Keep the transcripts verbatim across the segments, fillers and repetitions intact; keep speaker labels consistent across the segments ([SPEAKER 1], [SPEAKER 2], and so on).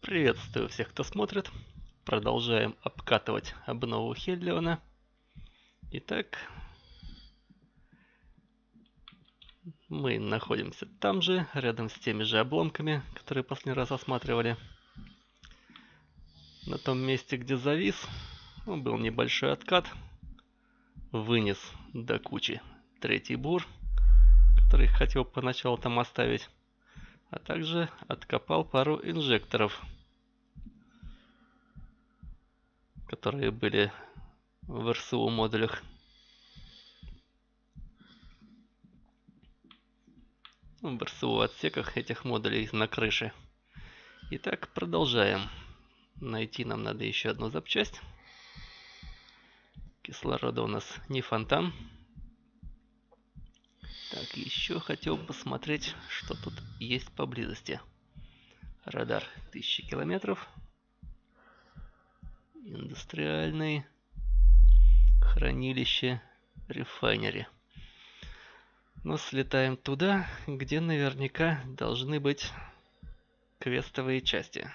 [SPEAKER 1] Приветствую всех, кто смотрит. Продолжаем обкатывать обнову Хелиона. Итак, мы находимся там же, рядом с теми же обломками, которые последний раз осматривали. На том месте, где завис, ну, был небольшой откат. Вынес до кучи третий бур, который хотел поначалу там оставить. А также откопал пару инжекторов, которые были в эр эс у модулях. В эр эс у отсеках этих модулей на крыше. Итак, продолжаем. Найти нам надо еще одну запчасть. Кислорода у нас не фонтан. Так, еще хотел посмотреть, что тут есть поблизости. Радар тысячи километров. Индустриальный. Хранилище. Рефайнери. Но слетаем туда, где наверняка должны быть квестовые части.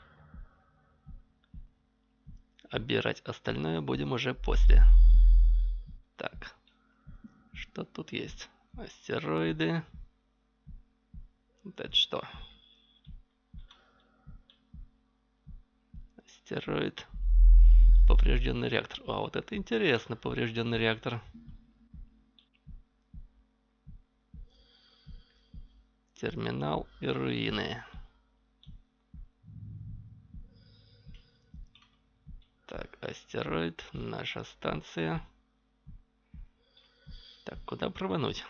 [SPEAKER 1] Обирать остальное будем уже после. Так, что тут есть? Астероиды. Это что? Астероид. Поврежденный реактор. А, вот это интересно, поврежденный реактор. Терминал и руины. Так, астероид, наша станция. Так, куда рвануть?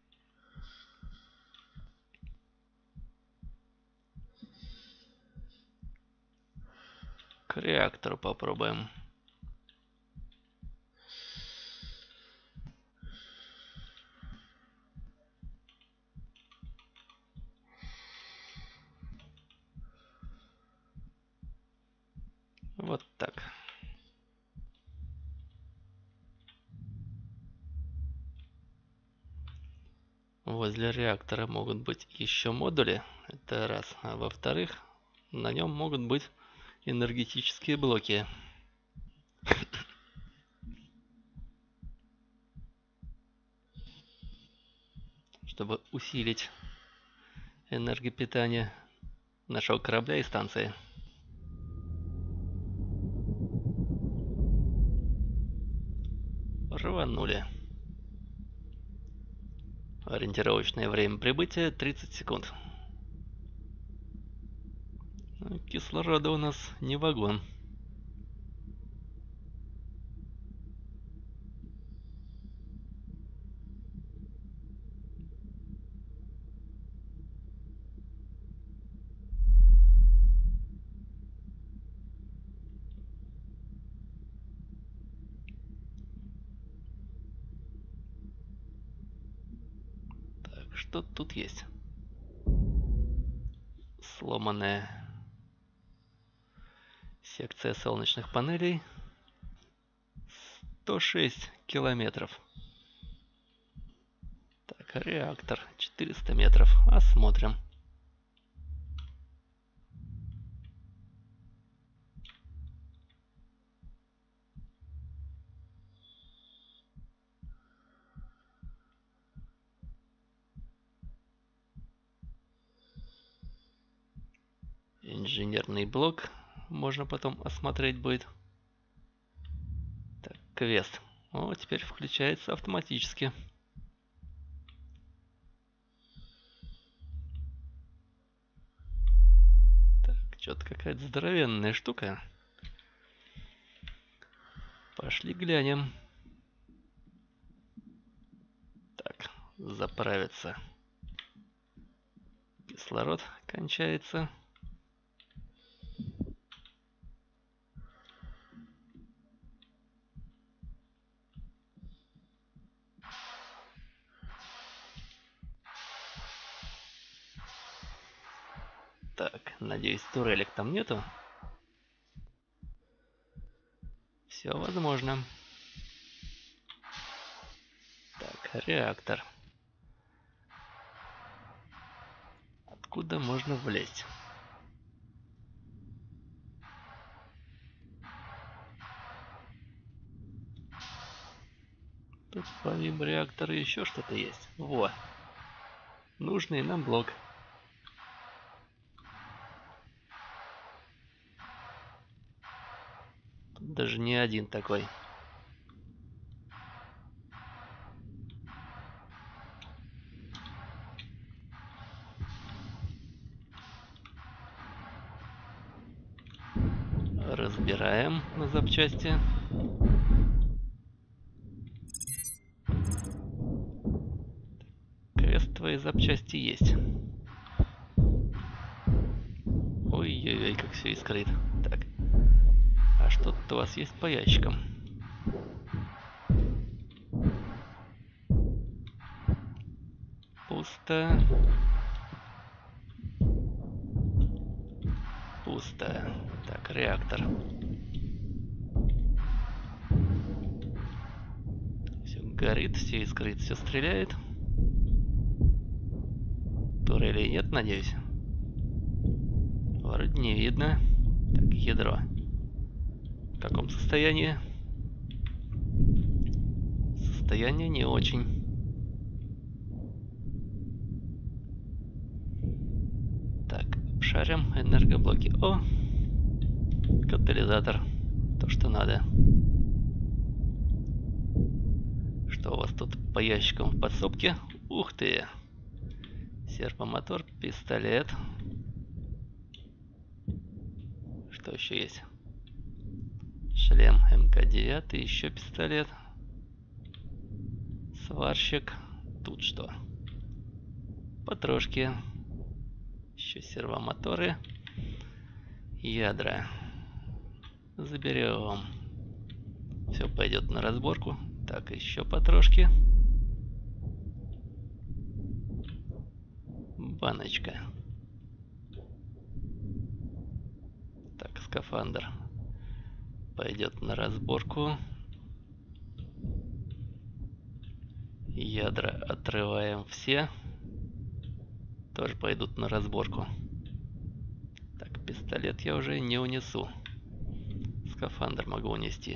[SPEAKER 1] К реактору попробуем. Вот так. Возле реактора могут быть еще модули. Это раз. А во-вторых, на нем могут быть энергетические блоки. Чтобы усилить энергопитание нашего корабля и станции. Рванули. Ориентировочное время прибытия тридцать секунд. Кислорода у нас не вагон. Так, что тут есть? Сломанная секция солнечных панелей. сто шесть километров. Так, реактор четыреста метров. Осмотрим. Инженерный блок. Можно потом осмотреть будет. Так, квест. О, теперь включается автоматически. Так, что-то какая-то здоровенная штука. Пошли глянем. Так, заправиться. Кислород кончается. Так, надеюсь, турелек там нету. Все возможно. Так, реактор. Откуда можно влезть? Помимо реактора еще что-то есть. Во! Нужный нам блок. Тут даже не один такой. Разбираем на запчасти. Квестовые запчасти есть. Ой-ой-ой, как все искрит. Так. А что тут у вас есть по ящикам? Пусто. Пусто. Так, реактор. Все горит, все искрит, все стреляет. Турелей нет, надеюсь? Вроде не видно. Так, ядро. В каком состоянии? Состояние не очень. Так, шарим энергоблоки. О! Катализатор. То, что надо. Что у вас тут по ящикам в подсобке? Ух ты! Сервомотор, пистолет. Что еще есть? Шлем эм ка девять, еще пистолет. Сварщик. Тут что? Потрошки. Еще сервомоторы. Ядра. Заберем. Все пойдет на разборку. Так, еще потрошки. Баночка. Так, скафандр. Пойдет на разборку. Ядра отрываем все. Тоже пойдут на разборку. Так, пистолет я уже не унесу. Скафандр могу унести.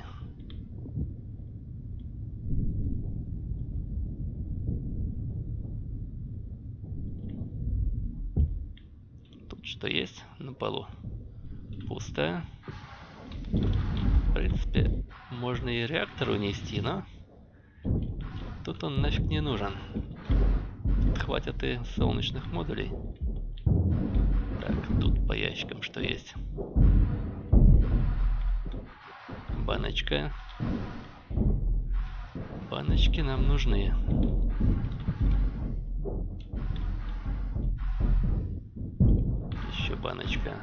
[SPEAKER 1] Тут что есть на полу? Пусто. В принципе, можно и реактор унести, но тут он нафиг не нужен. Тут хватит и солнечных модулей. Так, тут по ящикам что есть? Баночка. Баночки нам нужны. Еще баночка.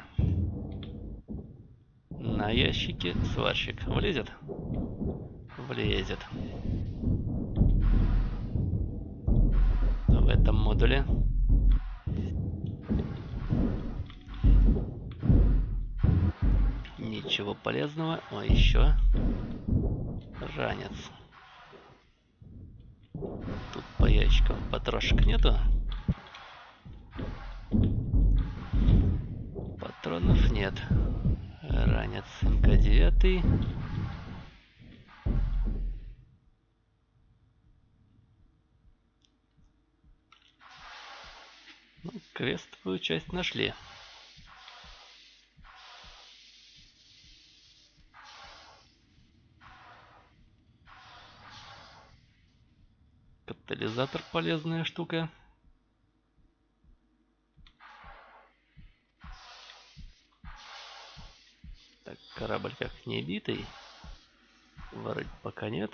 [SPEAKER 1] На ящике сварщик влезет? Влезет. В этом модуле ничего полезного. О, еще ранец. Тут по ящикам потрошек нету. Патронов нет. Ранец эм ка девять. Ну, квестовую часть нашли. Катализатор полезная штука. Так, корабль как не битый. Вроде пока нет.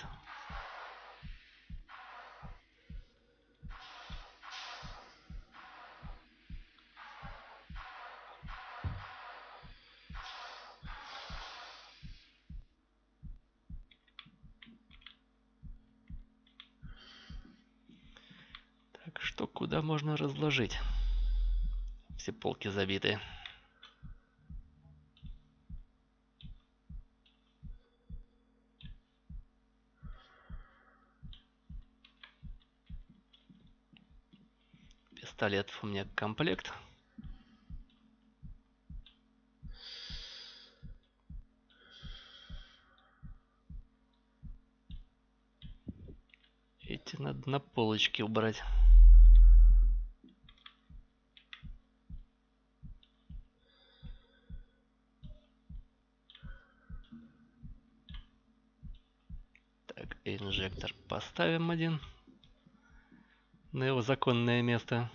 [SPEAKER 1] Так, что куда можно разложить? Все полки забиты. Пистолетов у меня комплект. Надо на полочке убрать. Так, инжектор поставим один на его законное место.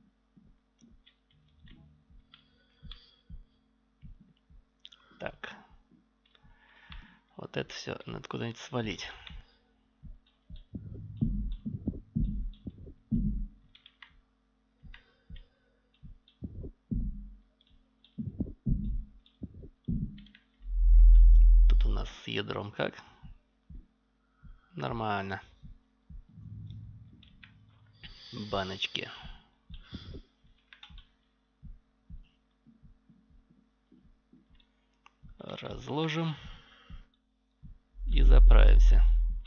[SPEAKER 1] Так. Вот это все надо куда-нибудь свалить. Тут у нас с ядром как? Нормально. Баночки. Разложим. И заправимся.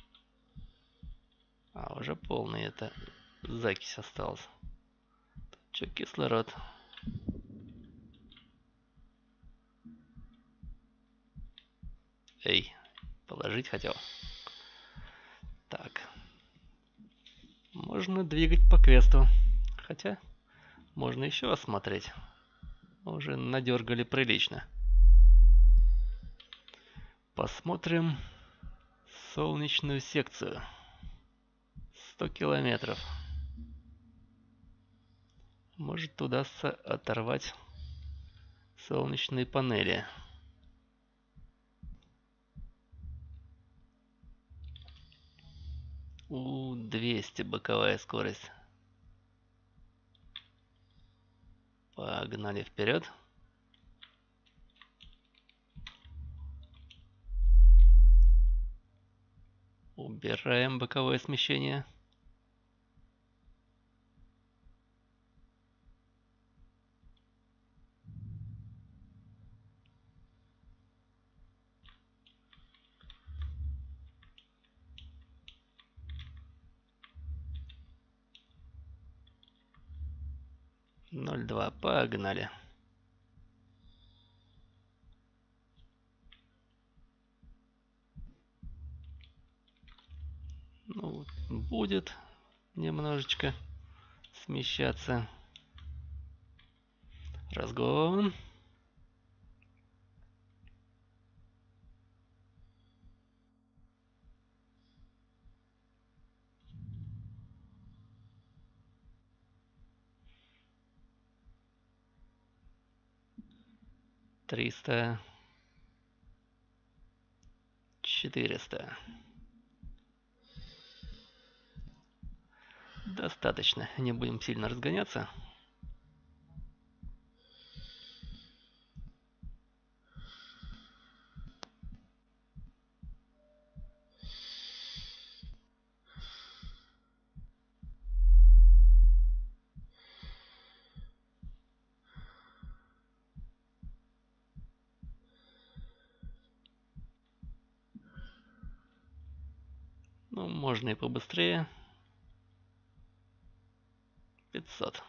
[SPEAKER 1] А, уже полный это закись остался. Че, кислород. Эй, положить хотел. Так. Можно двигать по квесту. Хотя, можно еще осмотреть. Уже надергали прилично. Посмотрим солнечную секцию. сто километров. Может, удастся оторвать солнечные панели. У, двести боковая скорость. Погнали вперед. Убираем боковое смещение. ноль два, погнали. Ну, будет немножечко смещаться. Разгон. триста. четыреста. Достаточно. Не будем сильно разгоняться. Ну, можно и побыстрее. пятьсот.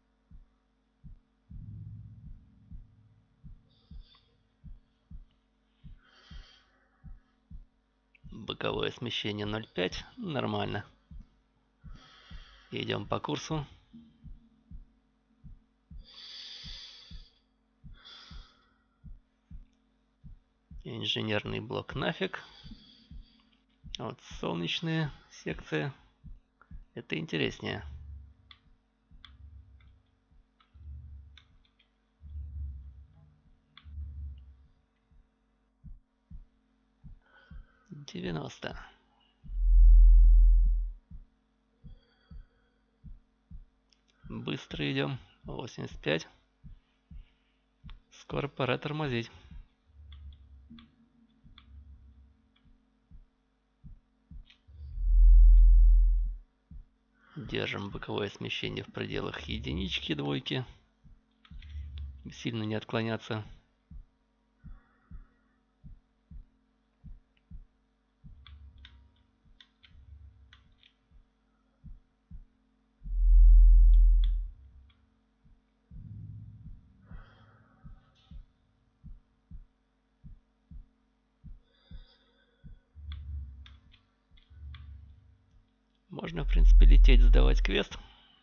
[SPEAKER 1] Боковое смещение ноль пять. Нормально. Идем по курсу. Инженерный блок нафиг. Вот солнечные секции. Это интереснее. девяносто. Быстро идем. восемьдесят пять. Скоро пора тормозить. Держим боковое смещение в пределах единички, двойки. Сильно не отклоняться. Можно, в принципе, лететь, сдавать квест.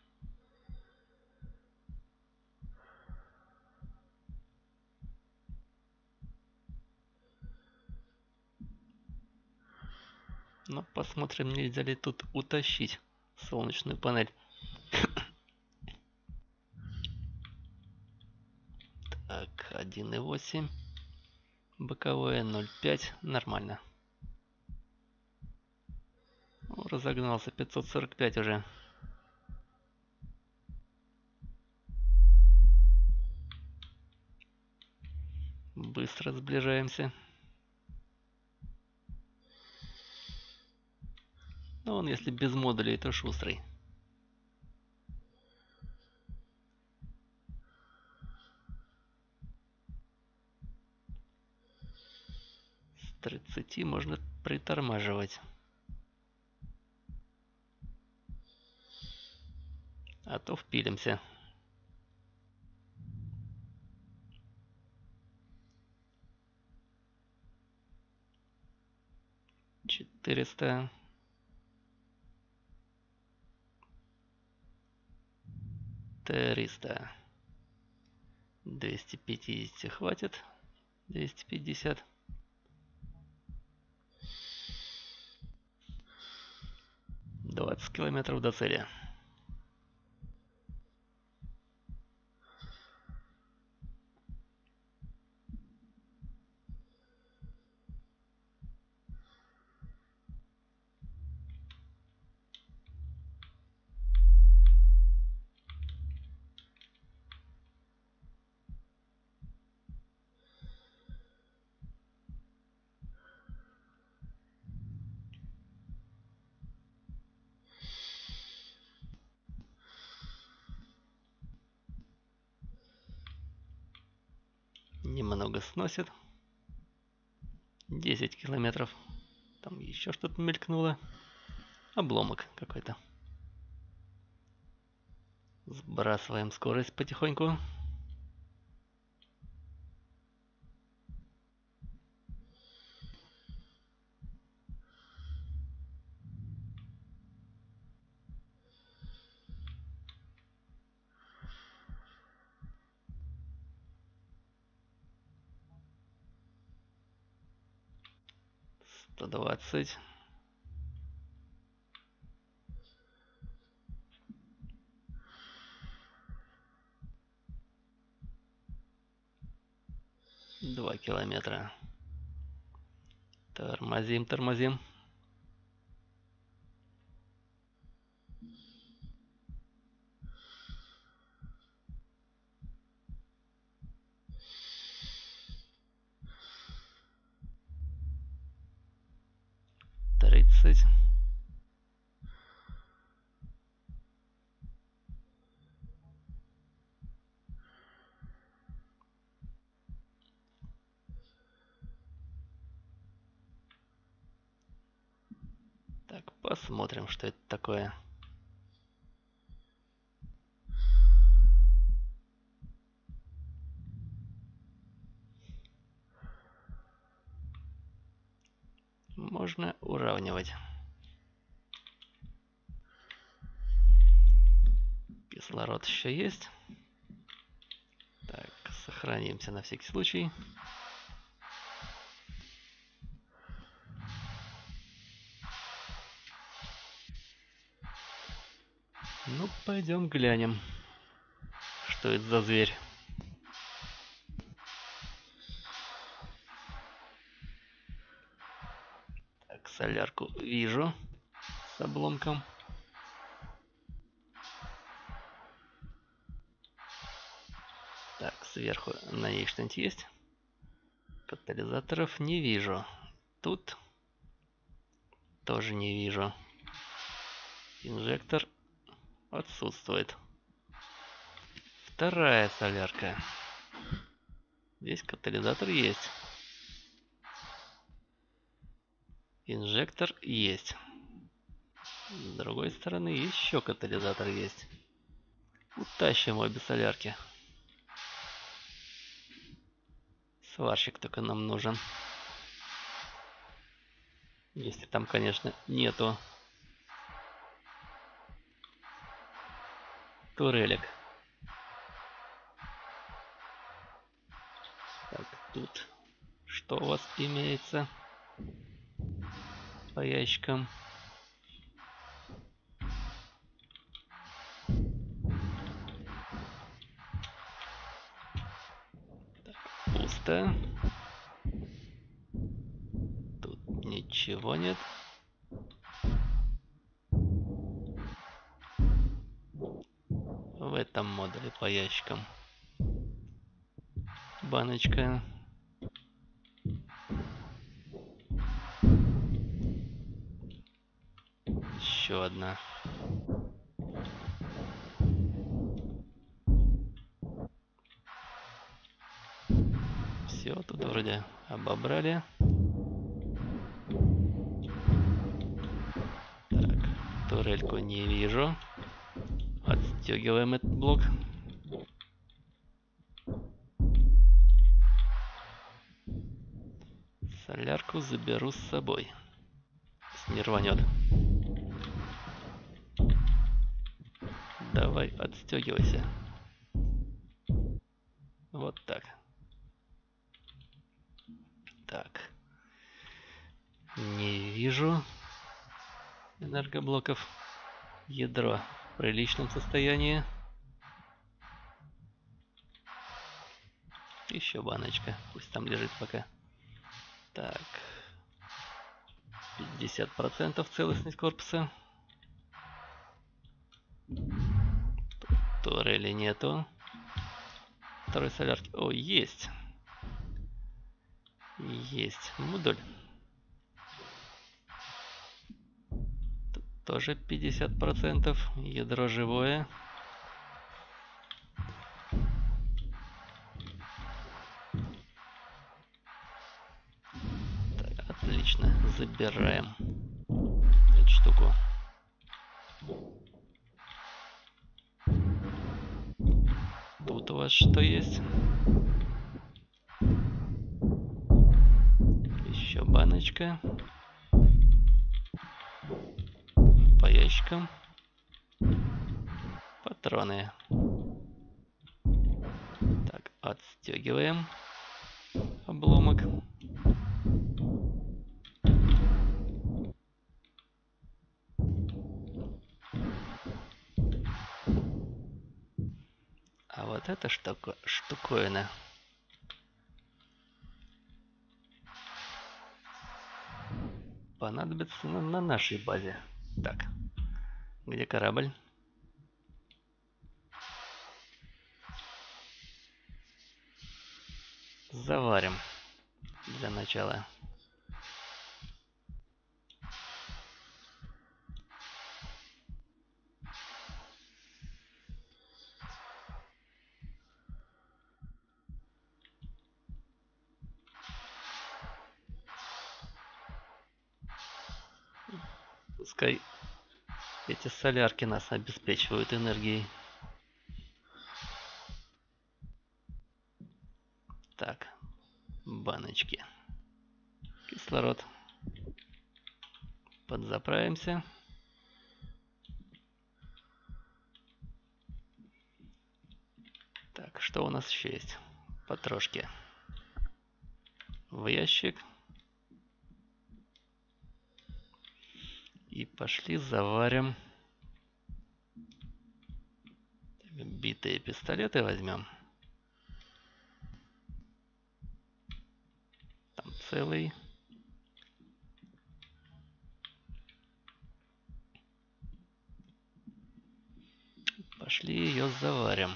[SPEAKER 1] Но посмотрим, нельзя ли тут утащить солнечную панель. Так, один и восемь. Боковое ноль пять. Нормально. О, разогнался. пятьсот сорок пять уже. Быстро сближаемся. Но он, если без модулей, то шустрый. С тридцати можно притормаживать. А то впилимся. четыреста. триста. двести пятьдесят хватит. двести пятьдесят. двадцать километров до цели. Немного сносит. десять километров. Там еще что-то мелькнуло. Обломок какой-то. Сбрасываем скорость потихоньку. сто двадцать. два километра. Тормозим, тормозим. тридцать. Так, посмотрим, что это такое. Можно уравнивать. Кислород еще есть. Так, сохранимся на всякий случай. Ну, пойдем глянем, что это за зверь. Так, солярку вижу с обломком. Так, сверху на ней что-нибудь есть? Катализаторов не вижу. Тут тоже не вижу. Инжектор отсутствует. Вторая солярка. Здесь катализатор есть. Инжектор есть. С другой стороны еще катализатор есть. Утащим обе солярки. Сварщик только нам нужен. Если там, конечно, нету турелек. Так, тут что у вас имеется по ящикам? Так, пусто. Тут ничего нет. В этом модуле по ящикам баночка. Еще одна. Все, тут вроде обобрали. Так, турельку не вижу. Отстегиваем этот блок. Солярку заберу с собой. Не рванет. Давай, отстегивайся. Вот так. Так. Не вижу энергоблоков. Ядро в приличном состоянии. Еще баночка. Пусть там лежит пока. Так. пятьдесят процентов целостность корпуса. Турели нету. Второй солярки. О, есть. Есть модуль. Тут тоже пятьдесят процентов. Ядро живое. Так, отлично. Забираем эту штуку. Тут у вас что есть? Еще баночка. По ящикам. Патроны. Так, отстегиваем обломок. А вот эта штука, штуковина понадобится на, на нашей базе. Так, где корабль? Заварим для начала. Пускай эти солярки нас обеспечивают энергией. Так, баночки. Кислород. Подзаправимся. Так, что у нас еще есть? Потрошки. В ящик. И пошли заварим. Битые пистолеты возьмем. Там целый. Пошли ее заварим.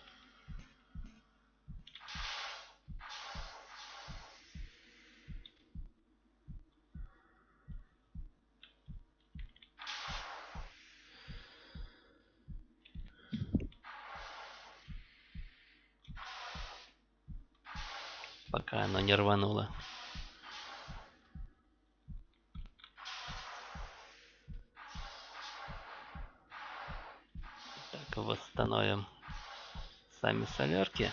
[SPEAKER 1] Пока оно не рвануло. Так, восстановим сами солярки.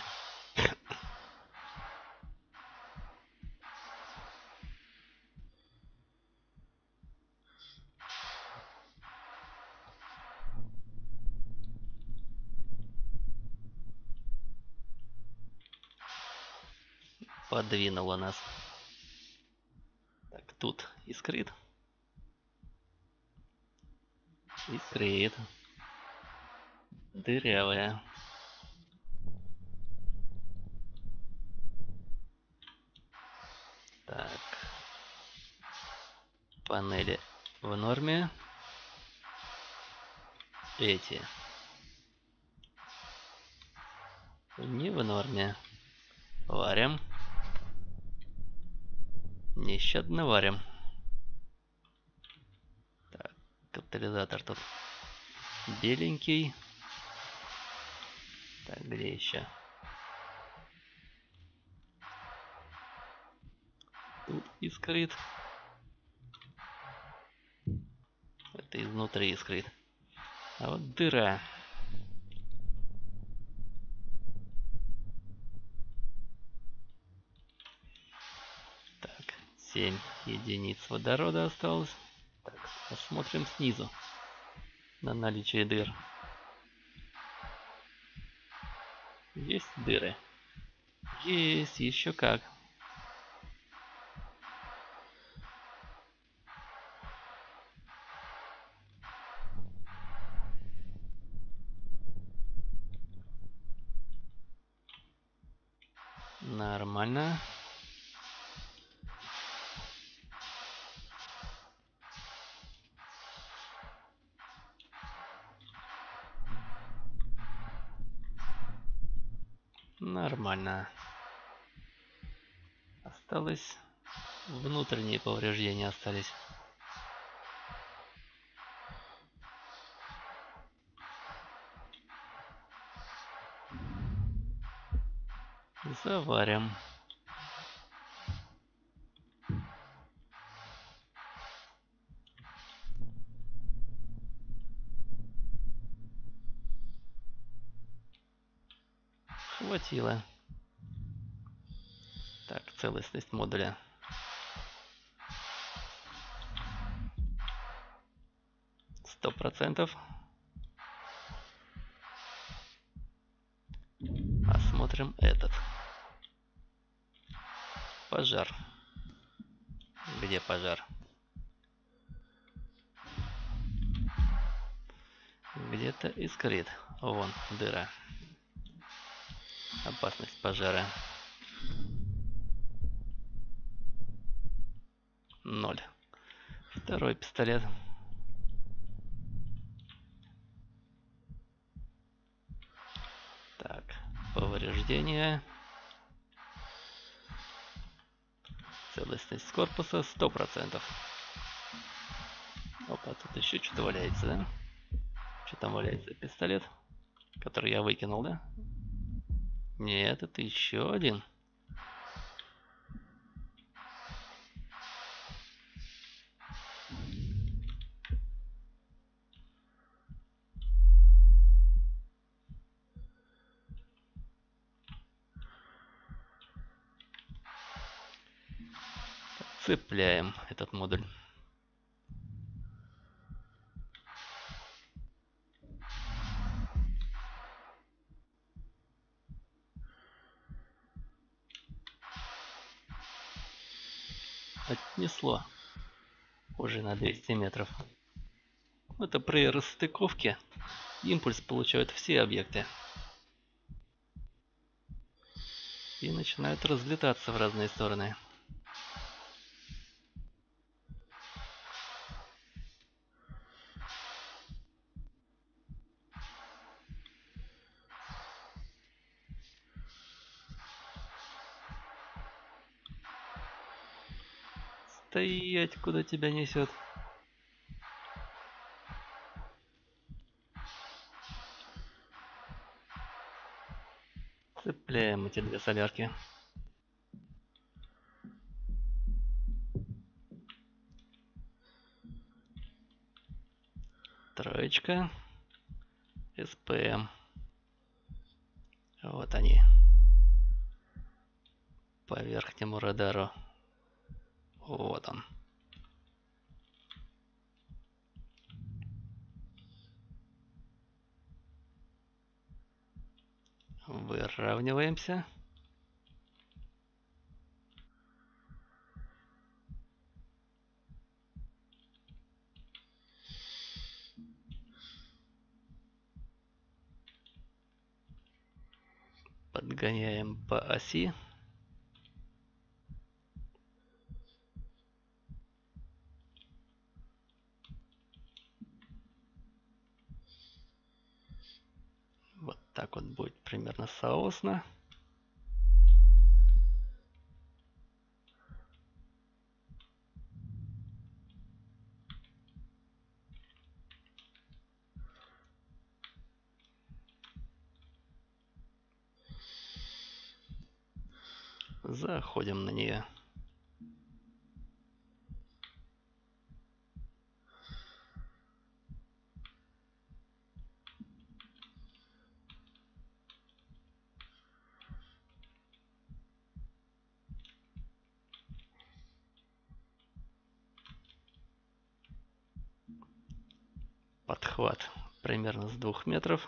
[SPEAKER 1] подвинуло нас. Так, тут искрит. Искрит. Дырявая. Так. Панели в норме. Эти не в норме. Варим. Нещадно варим. Так, катализатор тут беленький. Так, где еще? Тут искрит. Это изнутри искрит. А вот дыра. Так, семь единиц водорода осталось. Так, посмотрим снизу на наличие дыр. Есть дыры? Есть, еще как. Нормально. Нормально. Осталось... Внутренние повреждения остались. Заварим. Хватило. Так, целостность модуля. Сто процентов. Осмотрим этот. Пожар. Где пожар? Где-то искрит. Вон дыра. Опасность пожара. Ноль. Второй пистолет. Так, повреждения. Целостность корпуса сто процентов. Опа, тут еще что-то валяется, да? Что там валяется? Пистолет, который я выкинул, да? Нет, это еще один. Цепляем этот модуль. Отнесло уже на двести метров. Это при расстыковке импульс получают все объекты и начинают разлетаться в разные стороны. Стоять, куда тебя несет. Цепляем эти две солярки. Троечка. эс пэ эм. Вот они. По верхнему радару. Вот он. Выравниваемся. Подгоняем по оси. Вот так вот будет примерно соосно. Заходим на нее. Подхват примерно с двух метров.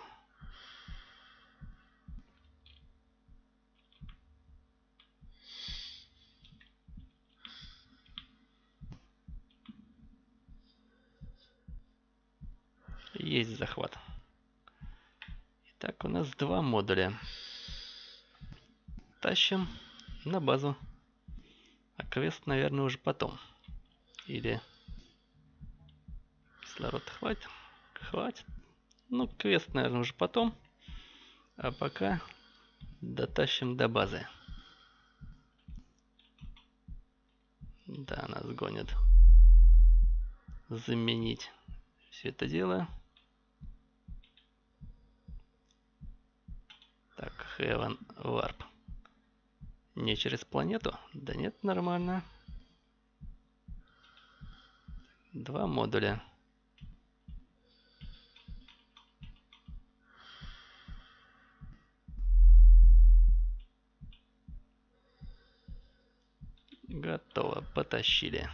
[SPEAKER 1] Есть захват. Итак, у нас два модуля. Тащим на базу. А квест, наверное, уже потом. Или кислород хватит? Хватит. Ну, квест, наверное, уже потом. А пока дотащим до базы. Да, нас гонят заменить все это дело. Так, Heaven Warp. Не через планету? Да нет, нормально. Два модуля. Готово, потащили.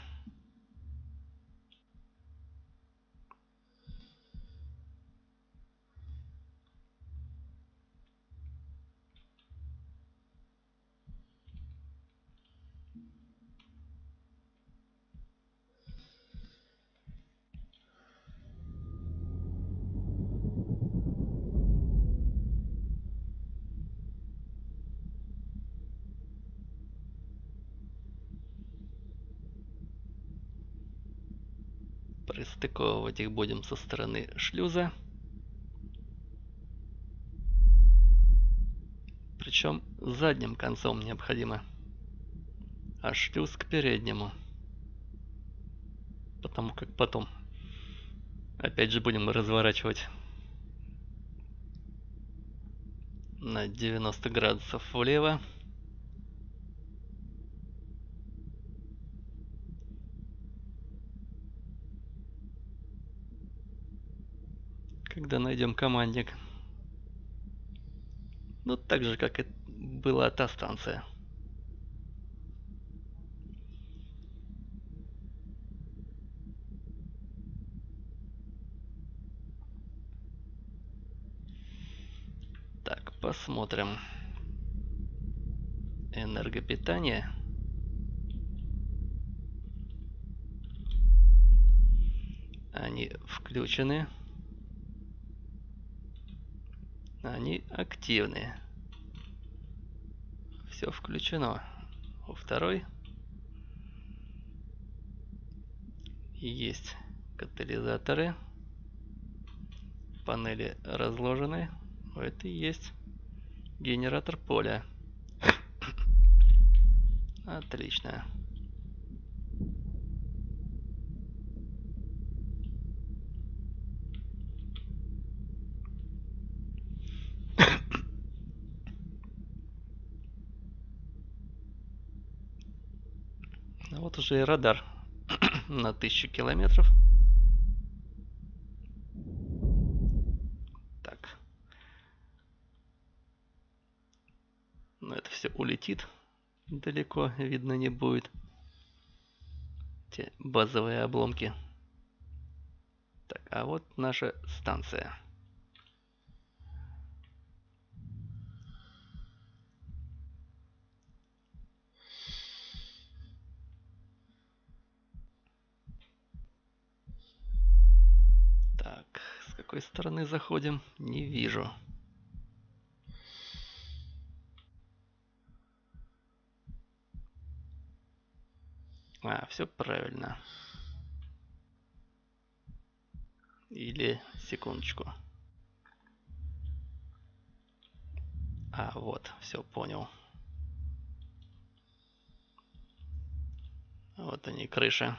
[SPEAKER 1] Пристыковывать их будем со стороны шлюза. Причем задним концом необходимо. А шлюз к переднему. Потому как потом опять же будем разворачивать на девяносто градусов влево. Когда найдем командник. Ну, так же, как и была та станция. Так, посмотрим. Энергопитание. Они включены. Они активны. Все включено. У второй есть катализаторы. Панели разложены. У этой есть генератор поля. Отлично. Вот уже и радар на тысячу километров. Так. Но это все улетит. Далеко видно не будет. Те базовые обломки. Так, а вот наша станция. Так, с какой стороны заходим? Не вижу. А, все правильно. Или, секундочку. А, вот, все понял. Вот они, крыши.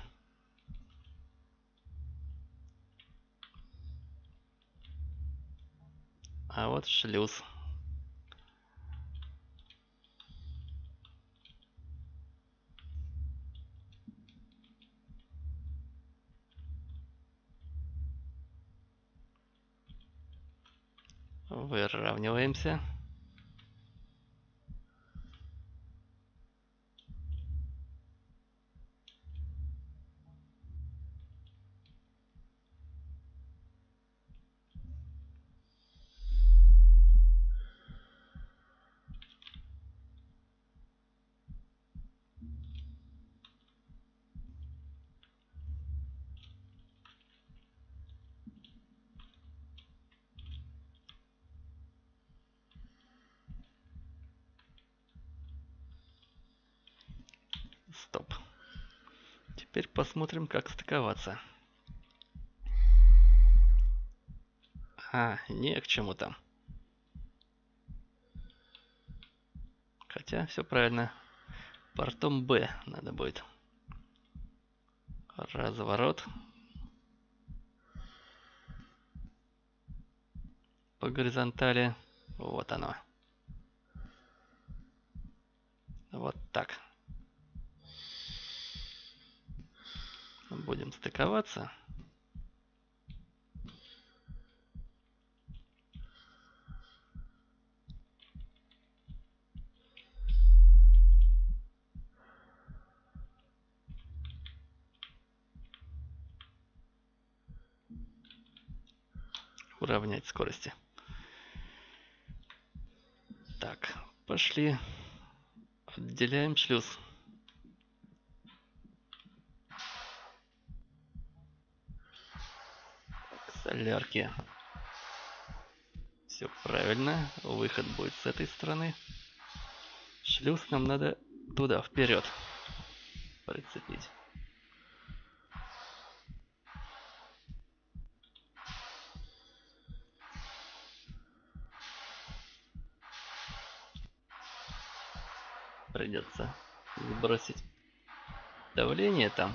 [SPEAKER 1] А вот шлюз. Выравниваемся. Стоп. Теперь посмотрим, как стыковаться. А, не к чему там. Хотя, все правильно. Портом Б надо будет. Разворот. По горизонтали. Вот оно. Вот так. Будем стыковаться. Уравнять скорости. Так, пошли. Отделяем шлюз. Солярки. Все правильно. Выход будет с этой стороны. Шлюз нам надо туда, вперед, прицепить. Придется сбросить давление там.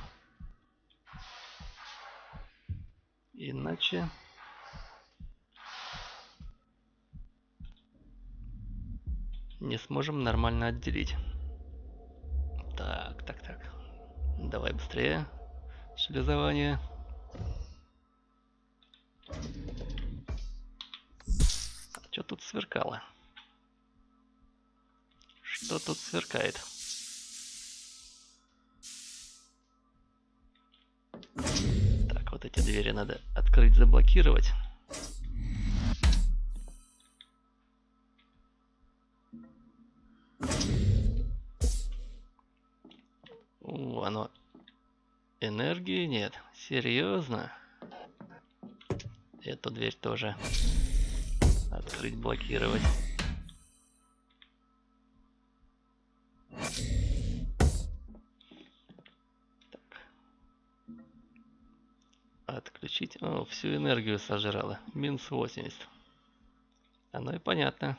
[SPEAKER 1] Иначе не сможем нормально отделить. Так, так, так. Давай быстрее. Шлюзование. А что тут сверкало? Что тут сверкает? Так, вот эти двери надо открыть, заблокировать. О, оно... Энергии нет. Серьезно? Эту дверь тоже открыть, блокировать. Так. Отключить. О, всю энергию сожрала. Минус восемьдесят. Оно и понятно.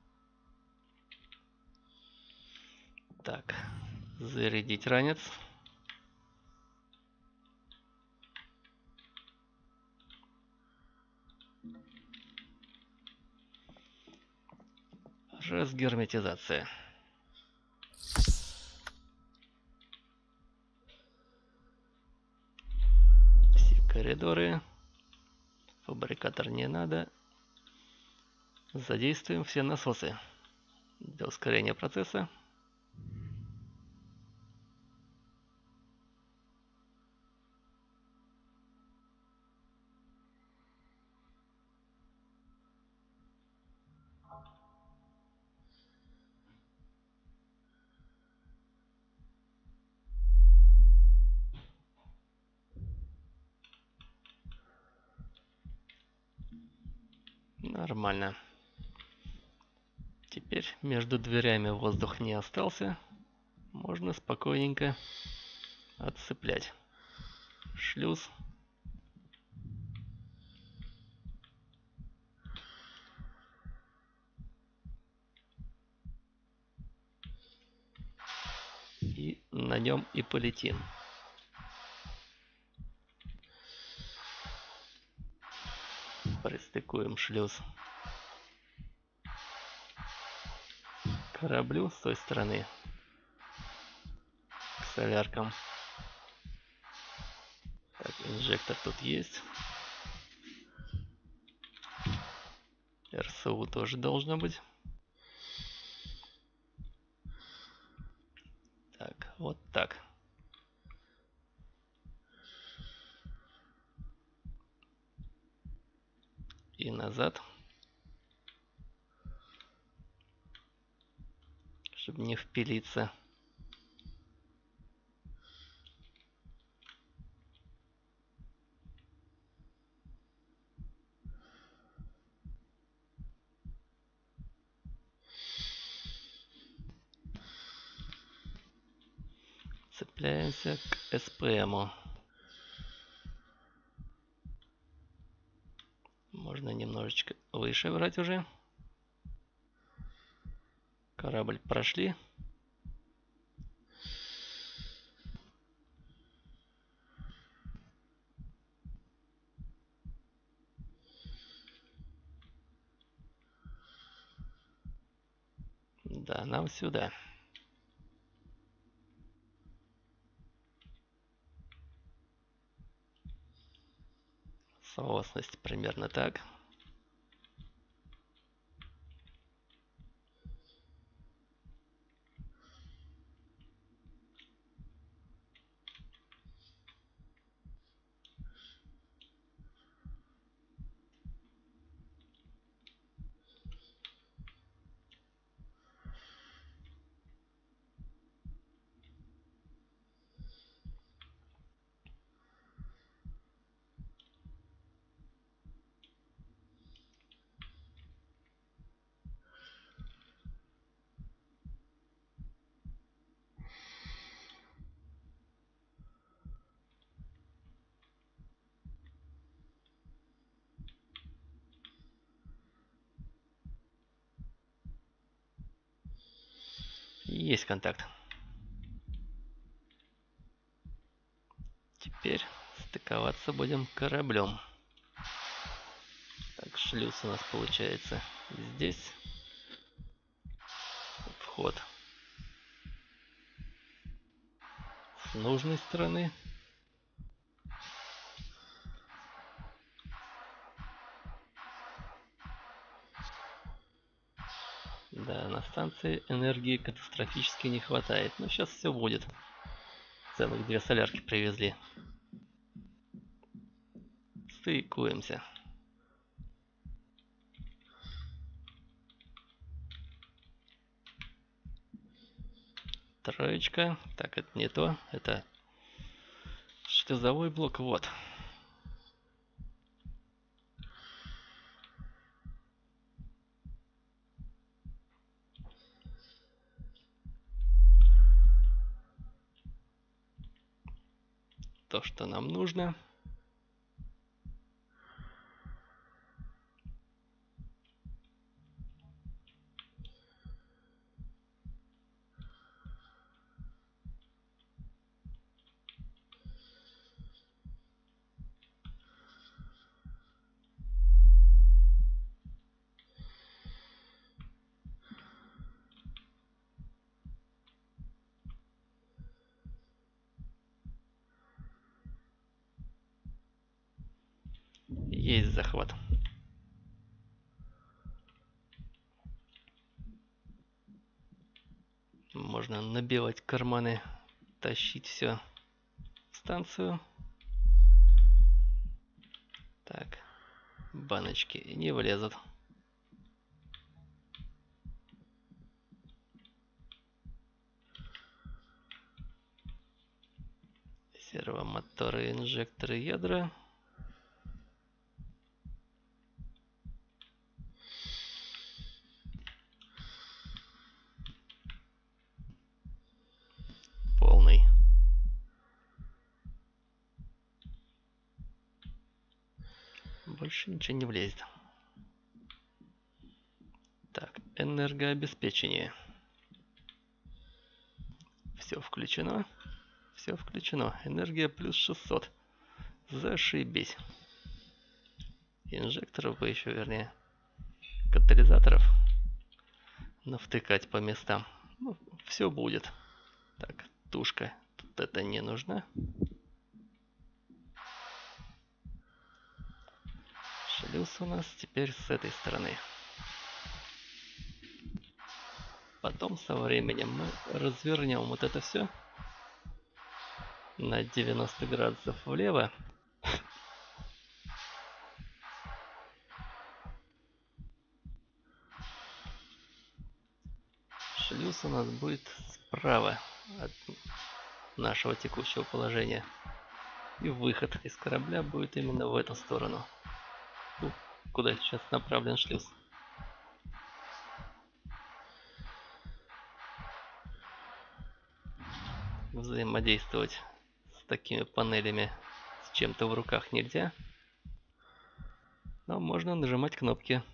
[SPEAKER 1] Так. Зарядить ранец. Разгерметизация. Все коридоры. Фабрикатор не надо. Задействуем все насосы для ускорения процесса. Нормально. Теперь между дверями воздух не остался. Можно спокойненько отцеплять шлюз. И на нем и полетим. Пристыкуем шлюз к кораблю с той стороны, к соляркам. Так, инжектор тут есть. эр эс у тоже должно быть. Так, вот так. И назад. Чтобы не впилиться. Цепляемся к эс пэ эму. Можно немножечко выше брать уже. Корабль прошли. Да, нам сюда. Соосность примерно так. Есть контакт. Теперь стыковаться будем кораблем. Так, шлюз у нас получается здесь. Вход с нужной стороны. Да, на станции энергии катастрофически не хватает. Но сейчас все будет. Целых две солярки привезли. Стыкуемся. Троечка. Так, это не то. Это шлюзовой блок. Вот. То, что нам нужно. Есть захват. Можно набивать карманы, тащить все в станцию. Так, баночки не влезут. Сервомоторы, инжекторы, ядра. Полный больше ничего не влезет. Так, энергообеспечение. Все включено. Все включено. Энергия плюс шестьсот. Зашибись. Инжекторов бы еще, вернее, катализаторов навтыкать по местам. Ну, все будет. Так, тушка. Тут это не нужно. Шлюз у нас теперь с этой стороны. Потом со временем мы развернем вот это все на девяносто градусов влево. Шлюз у нас будет справа от нашего текущего положения. И выход из корабля будет именно в эту сторону. Ну, куда сейчас направлен шлюз. Взаимодействовать с такими панелями с чем-то в руках нельзя. Но можно нажимать кнопки.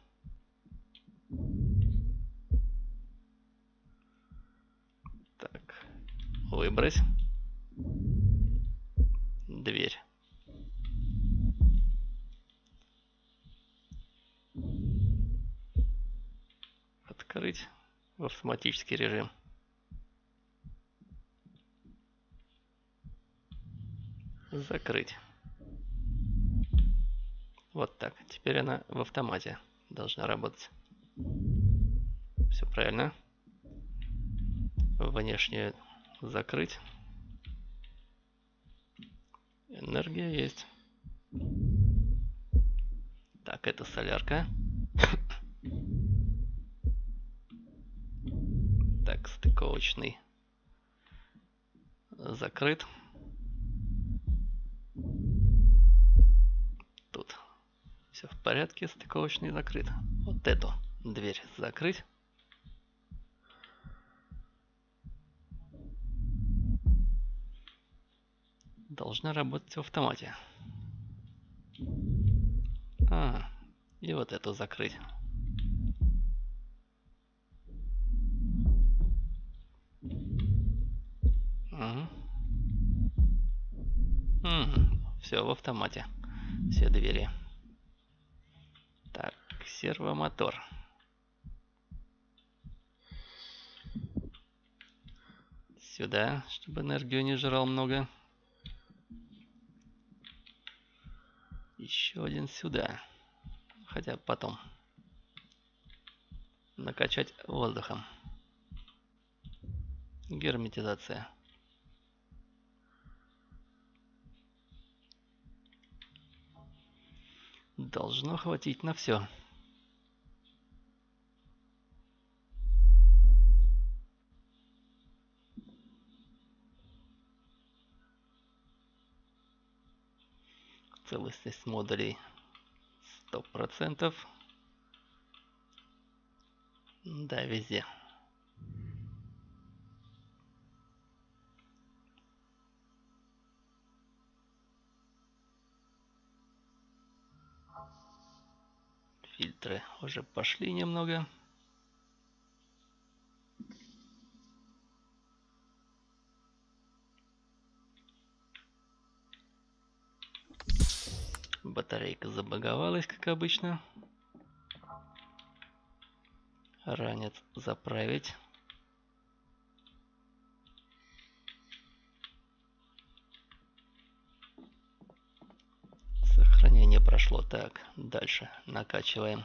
[SPEAKER 1] Так, выбрать. Дверь. Открыть в автоматический режим. Закрыть. Вот так. Теперь она в автомате должна работать. Все правильно. Внешне закрыть. Энергия есть. Так, это солярка. Так, стыковочный закрыт. Тут все в порядке, стыковочный закрыт. Вот эту дверь закрыть. Должна работать в автомате. А, и вот эту закрыть. Угу. Угу. Все в автомате. Все двери. Так, сервомотор. Сюда, чтобы энергию не жрал много. Еще один сюда. Хотя потом. Накачать воздухом. Герметизация. Должно хватить на все. Целостность модулей сто процентов. Да, везде. Фильтры уже пошли немного. Батарейка забаговалась, как обычно. Ранец заправить. Сохранение прошло. Так, дальше накачиваем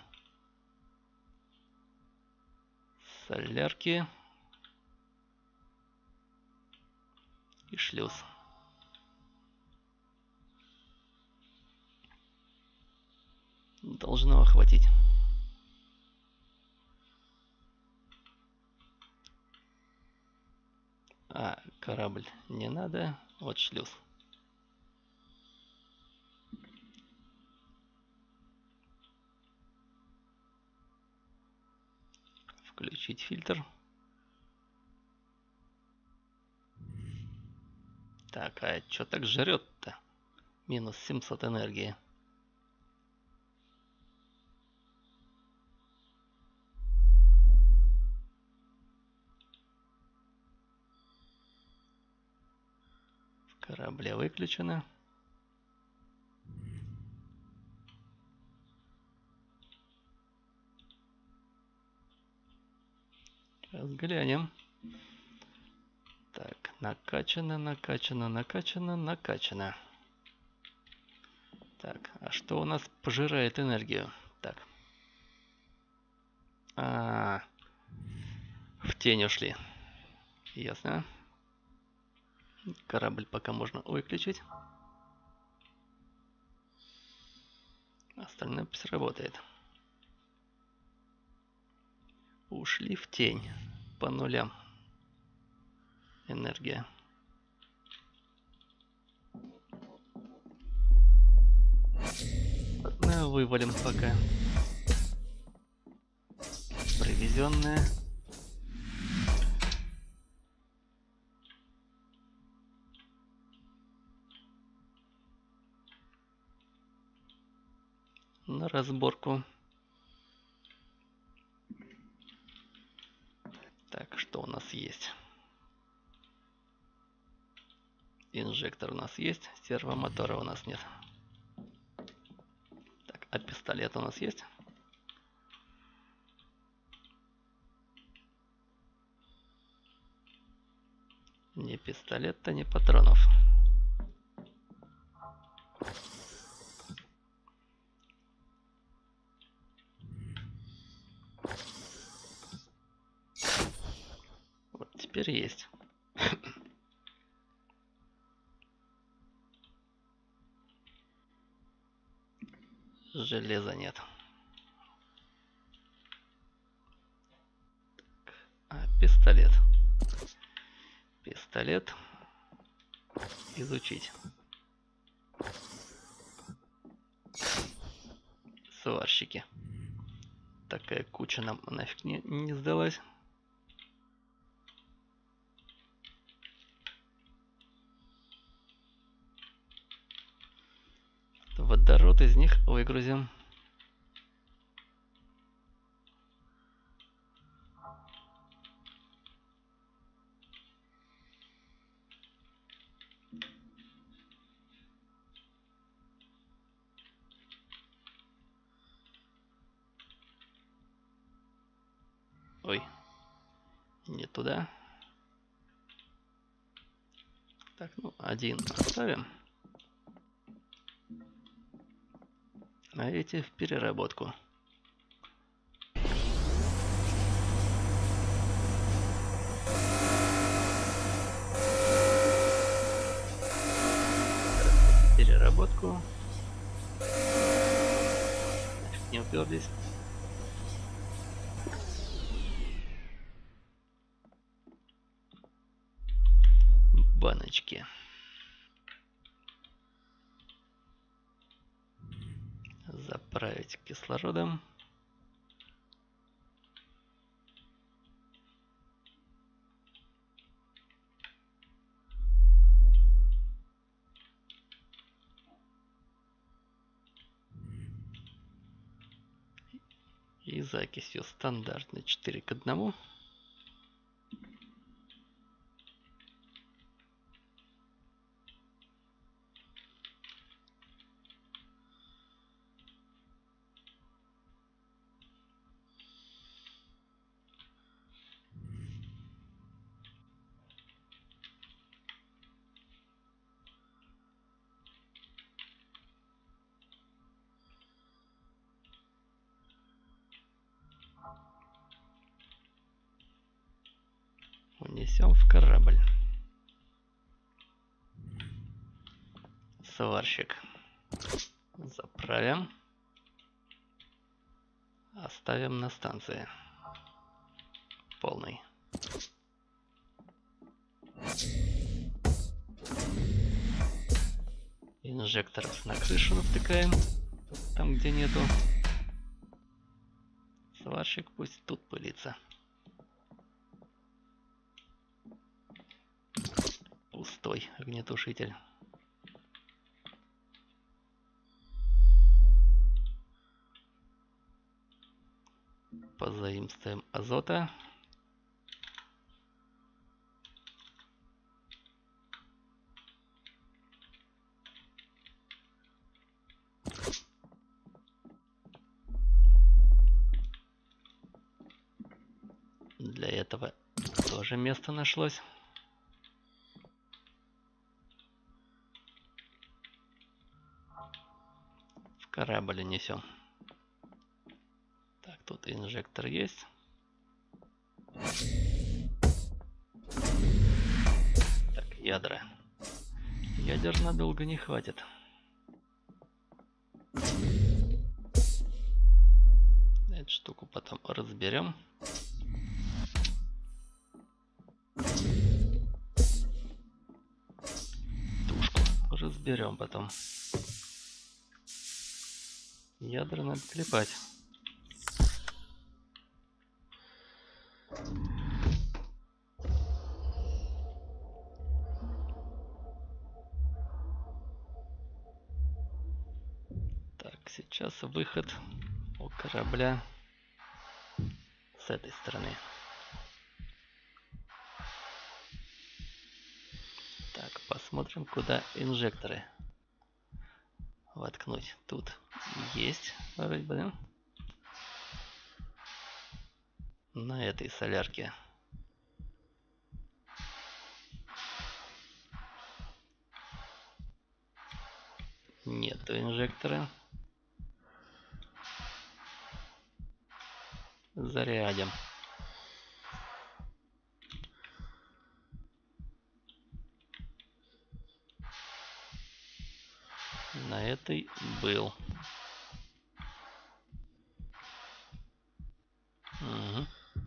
[SPEAKER 1] солярки и шлюз. Должно охватить. А, корабль не надо. Вот шлюз. Включить фильтр. Так, а что так жрет-то? Минус семьсот энергии. Корабли выключены. Взглянем. Так, накачано, накачано, накачано, накачано. Так, а что у нас пожирает энергию? Так. А, -а, -а в тень ушли. Ясно. Корабль пока можно выключить. Остальное пусть работает. Ушли в тень. По нулям. Энергия. Ладно, вывалим пока. Привезенная. На разборку. Так, что у нас есть? Инжектор у нас есть, сервомотора у нас нет. Так, а пистолет у нас есть? Ни пистолета, ни патронов. Вот теперь есть. Железа нет. А, пистолет. Пистолет. Изучить. Сварщики. Такая куча нам нафиг не, не сдалась. Водород из них выгрузим. Ой, не туда. Так, ну, один оставим. А эти в переработку. Переработку. Нафиг не уперлись. Баночки. Заправить кислородом. И закисью стандартно четыре к одному. Унесем в корабль. Сварщик. Заправим. Оставим на станции. Полный. Инжекторов на крышу навтыкаем. Там, где нету. Сварщик пусть тут пылится. Пустой огнетушитель. Позаимствуем азота. Для этого тоже место нашлось. В корабль несем. Так, тут инжектор есть. Так, ядра. Ядер надолго не хватит. Эту штуку потом разберем. Тушку разберем потом. Ядра надо клепать. Так, сейчас выход у корабля с этой стороны. Так, посмотрим, куда инжекторы воткнуть. Тут есть вроде бы, да? На этой солярке. Нету инжектора. Зарядим. На этой был. Угу.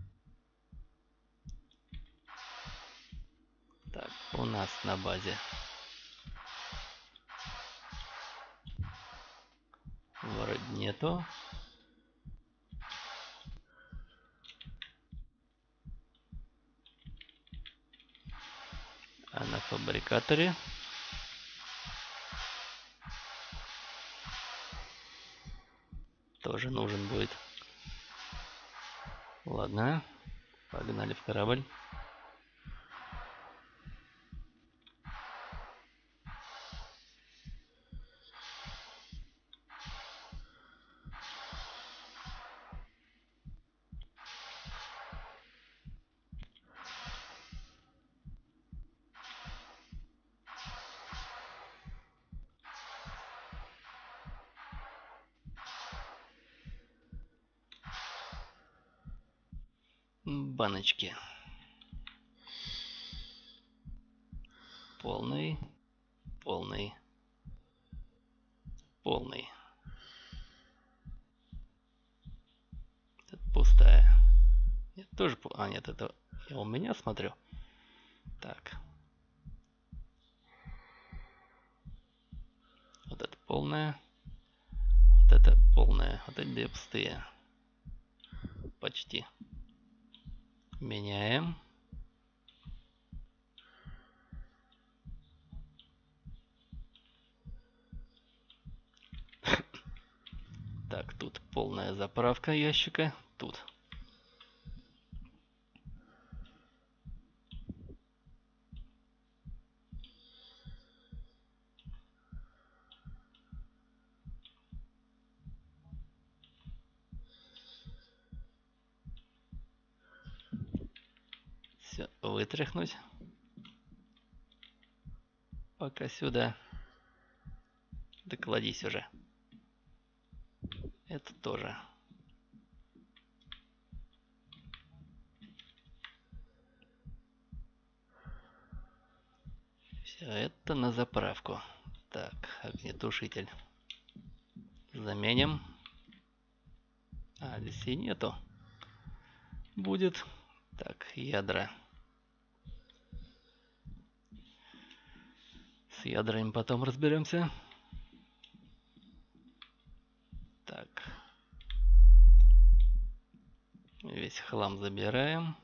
[SPEAKER 1] Так, у нас на базе вроде нету. А на фабрикаторе тоже нужен будет. Ладно, погнали в корабль. Баночки. Полный, полный, полный. Это пустая. Нет, тоже... А, нет, это я у меня смотрю. Так. Вот это полная. Вот это полная. Вот эти две пустые. Почти. Меняем. Так, тут полная заправка ящика. Тут. Все, вытряхнуть. Пока сюда. Да кладись уже. Это тоже. Все это на заправку. Так, огнетушитель. Заменим. А, здесь и нету. Будет. Так, ядра. С ядрами потом разберемся. Так. Весь хлам забираем.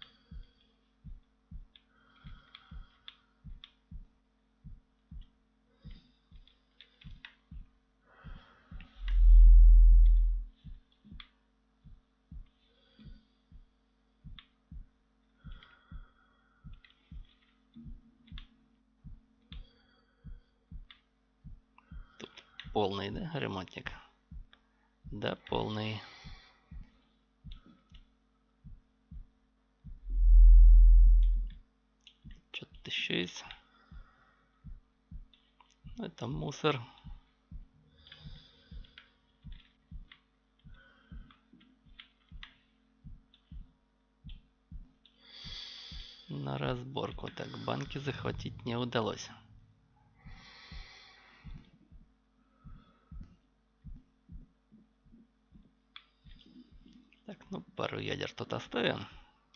[SPEAKER 1] Тут полный, да, ремонтник? Да, полный. Это мусор. На разборку. Так, банки захватить не удалось. Так, ну пару ядер тут оставим.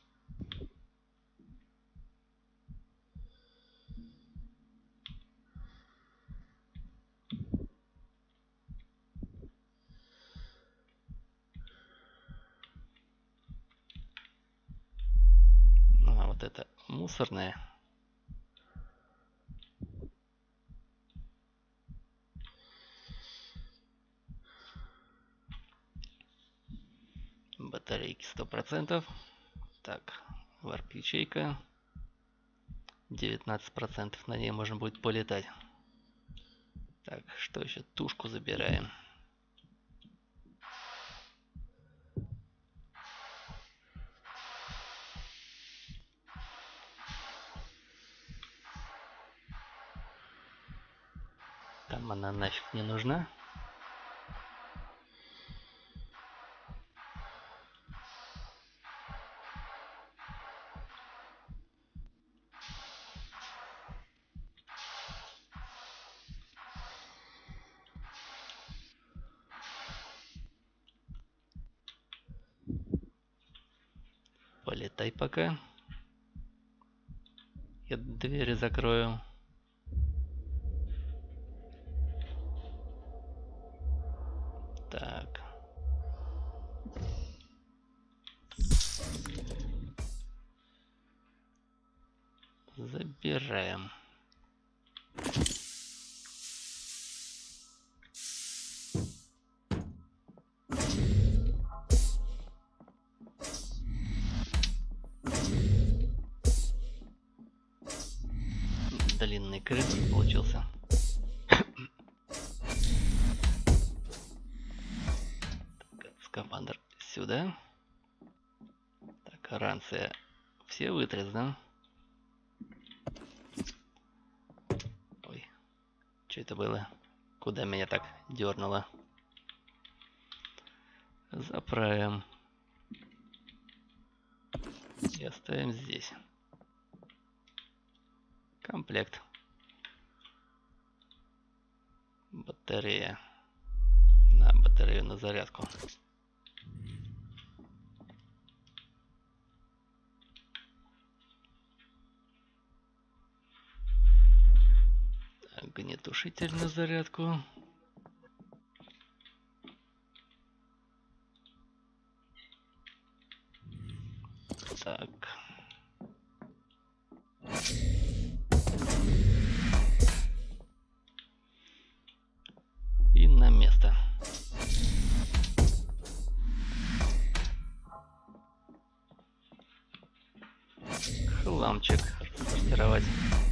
[SPEAKER 1] Ну, а вот это мусорное. Батарейки сто процентов. Так, варп-ячейка. девятнадцать процентов на ней можно будет полетать. Так, что еще? Тушку забираем. Там она нафиг не нужна. Полетай пока. Я двери закрою. Так. Забираем. Длинный коридор получился. Так, скафандр сюда. Так, ранцы все вытряс, да? Ой, что это было? Куда меня так дернуло? Заправим. И оставим здесь. Комплект. Батарея. На батарею на зарядку. Огнетушитель на зарядку. Так. И на место. Хламчик сортировать.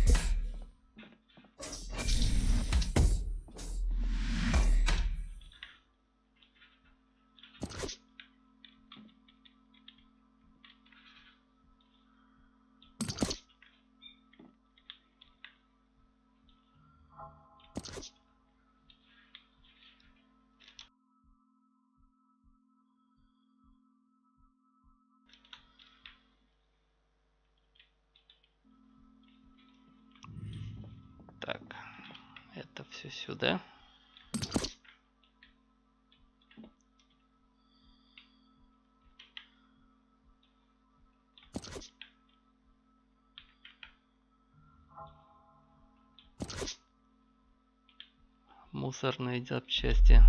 [SPEAKER 1] Так, это все сюда. Мусорные запчасти.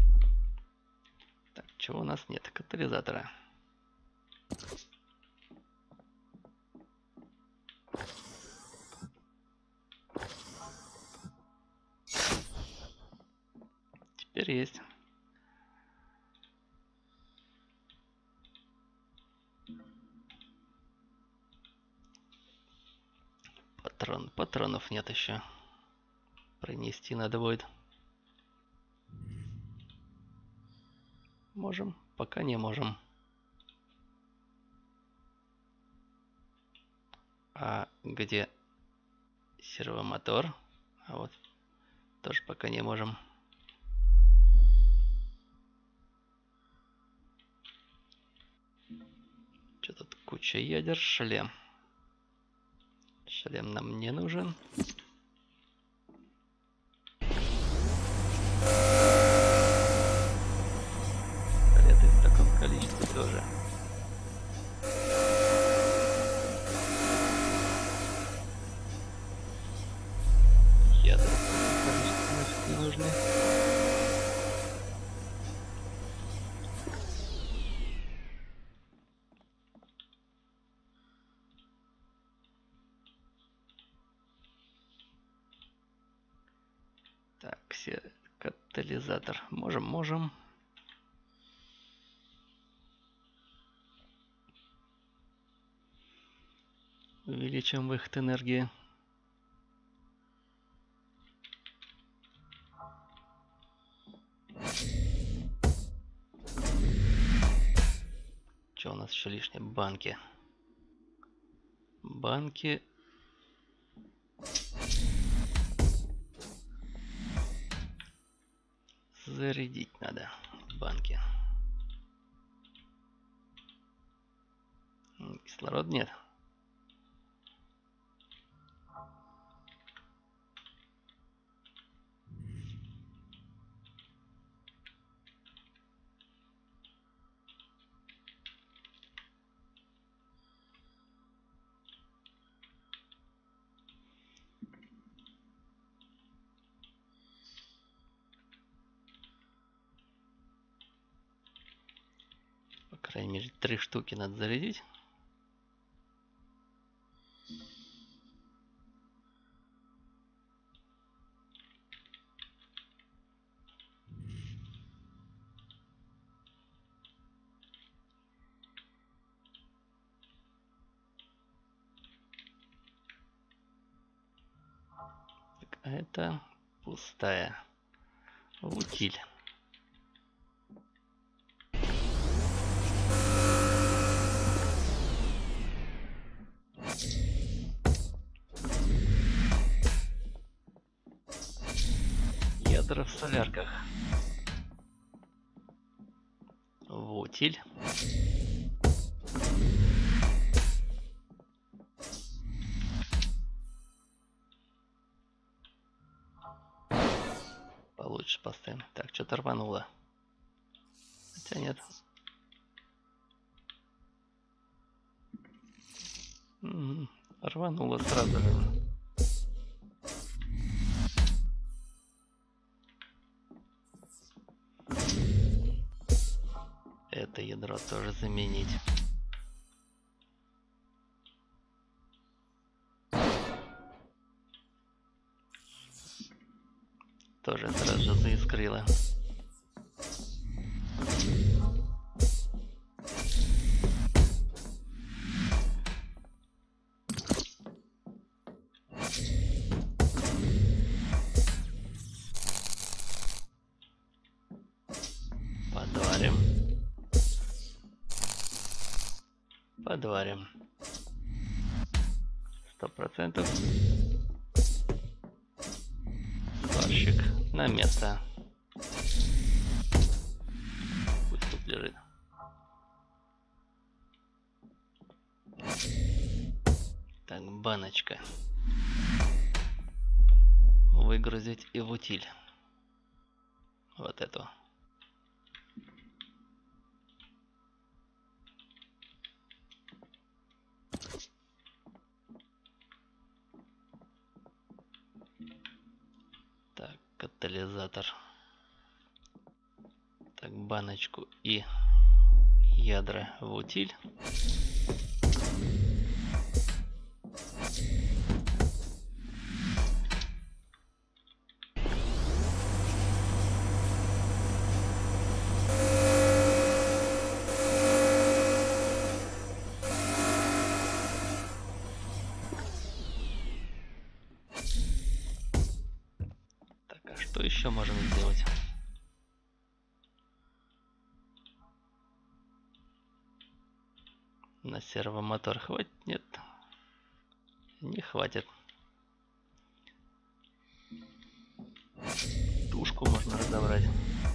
[SPEAKER 1] Так, чего у нас нет? Катализатора. Теперь есть. Патрон. Патронов нет еще. Принести надо будет. Можем, пока не можем. А где сервомотор? А вот тоже пока не можем. Что тут куча ядер, шлем. Шлем нам не нужен. Пистолеты в таком количестве тоже. Ядра в таком количестве нафиг не нужны. Так, все катализатор. Можем, можем. Увеличим выход энергии. Что у нас еще лишние? Банки. Банки. Зарядить надо банки. Кислород нет. По крайней мере, три штуки надо зарядить. Так, а это пустая. Утиль. Ядра в солярках. В утиль. Получше поставим. Так, что-то рвануло. Хотя нет. М-м, рвануло сразу же. Это ядро тоже заменить. Тоже сразу же заискрило. Подварим. Подварим. Сто процентов. Сварщик на место. Пусть тут лежит. Так, баночка. Выгрузить и в утиль. Вот эту. Так, катализатор. Так, баночку и ядра в утиль. Что еще можем сделать? На сервомотор хватит? Нет. Не хватит. Тушку можно разобрать.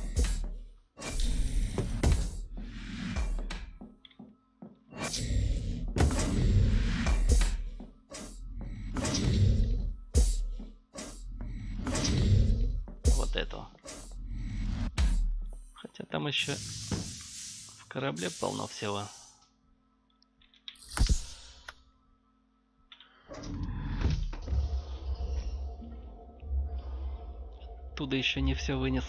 [SPEAKER 1] Вот эту. Хотя там еще в корабле полно всего. Оттуда еще не все вынес.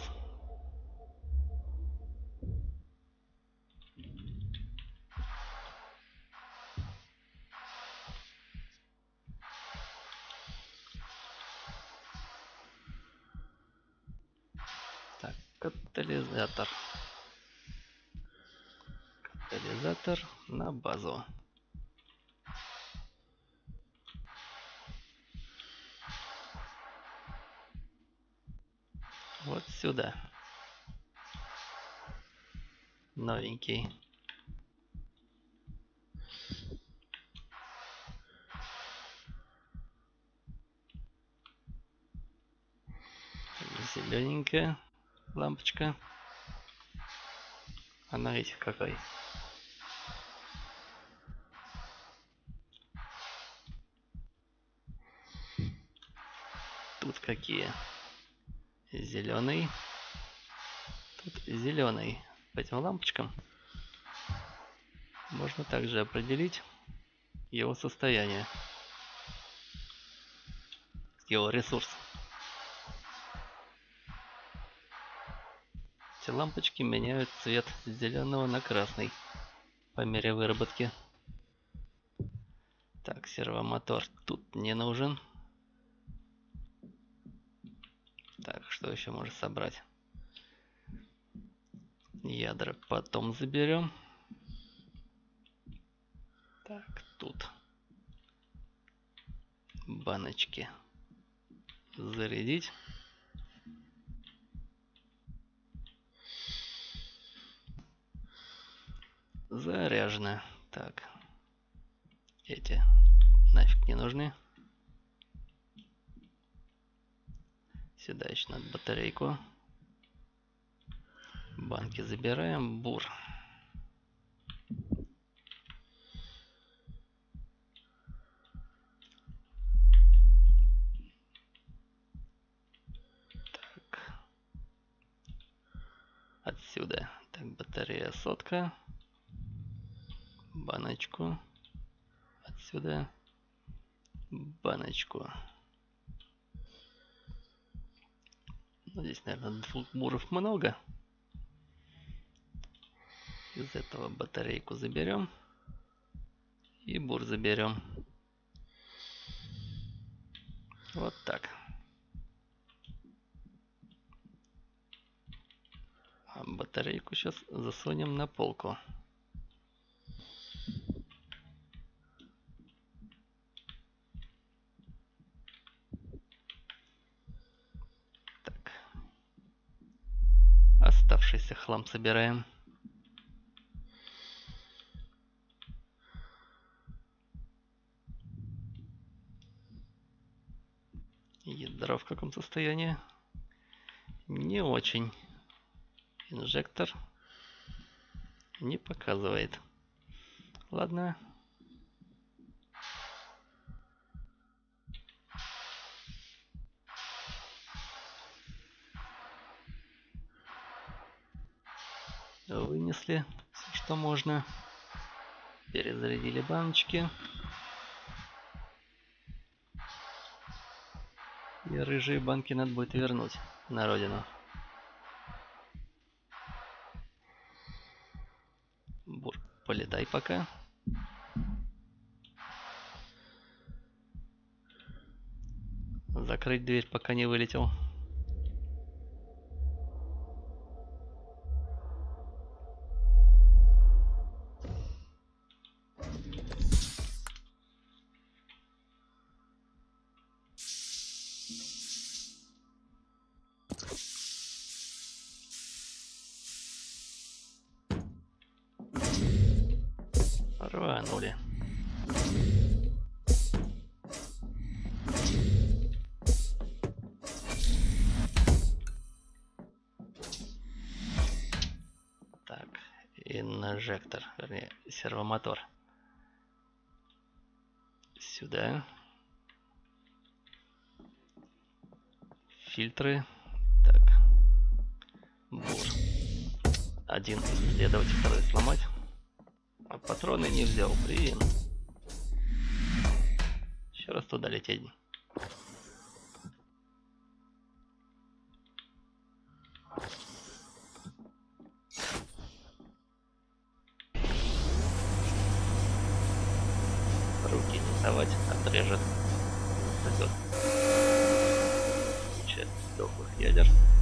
[SPEAKER 1] Так, катализатор. Катализатор на базу. Вот сюда. Новенький. Зелененькая лампочка. Она видите какой. Тут какие? Зеленый. Тут зеленый. По этим лампочкам можно также определить его состояние, его ресурс. Эти лампочки меняют цвет с зеленого на красный по мере выработки. Так, сервомотор тут не нужен. Так, что еще можно собрать? Ядра потом заберем. Так, тут баночки зарядить. Заряжено. Так, эти нафиг не нужны. Сюда еще надо батарейку. Банки забираем. Бур. Так. Отсюда. Так, батарея сотка. Баночку. Отсюда. Баночку. Ну, здесь, наверное, двух буров много. Из этого батарейку заберем. И бур заберем. Вот так. А батарейку сейчас засунем на полку. Так. Оставшийся хлам собираем. Ядро в каком состоянии? Не очень. Инжектор не показывает. Ладно. Вынесли все, что можно. Перезарядили баночки. И рыжие банки надо будет вернуть на родину. Бур, полетай пока. Закрыть дверь, пока не вылетел. Рванули. прожектор, вернее, сервомотор. Сюда. Фильтры. Так. Бур. Один исследовать, второй сломать. А патроны не взял, блин. Еще раз туда лететь. Руки не совать, отрежет. Пойдет. Куча дохлых ядер.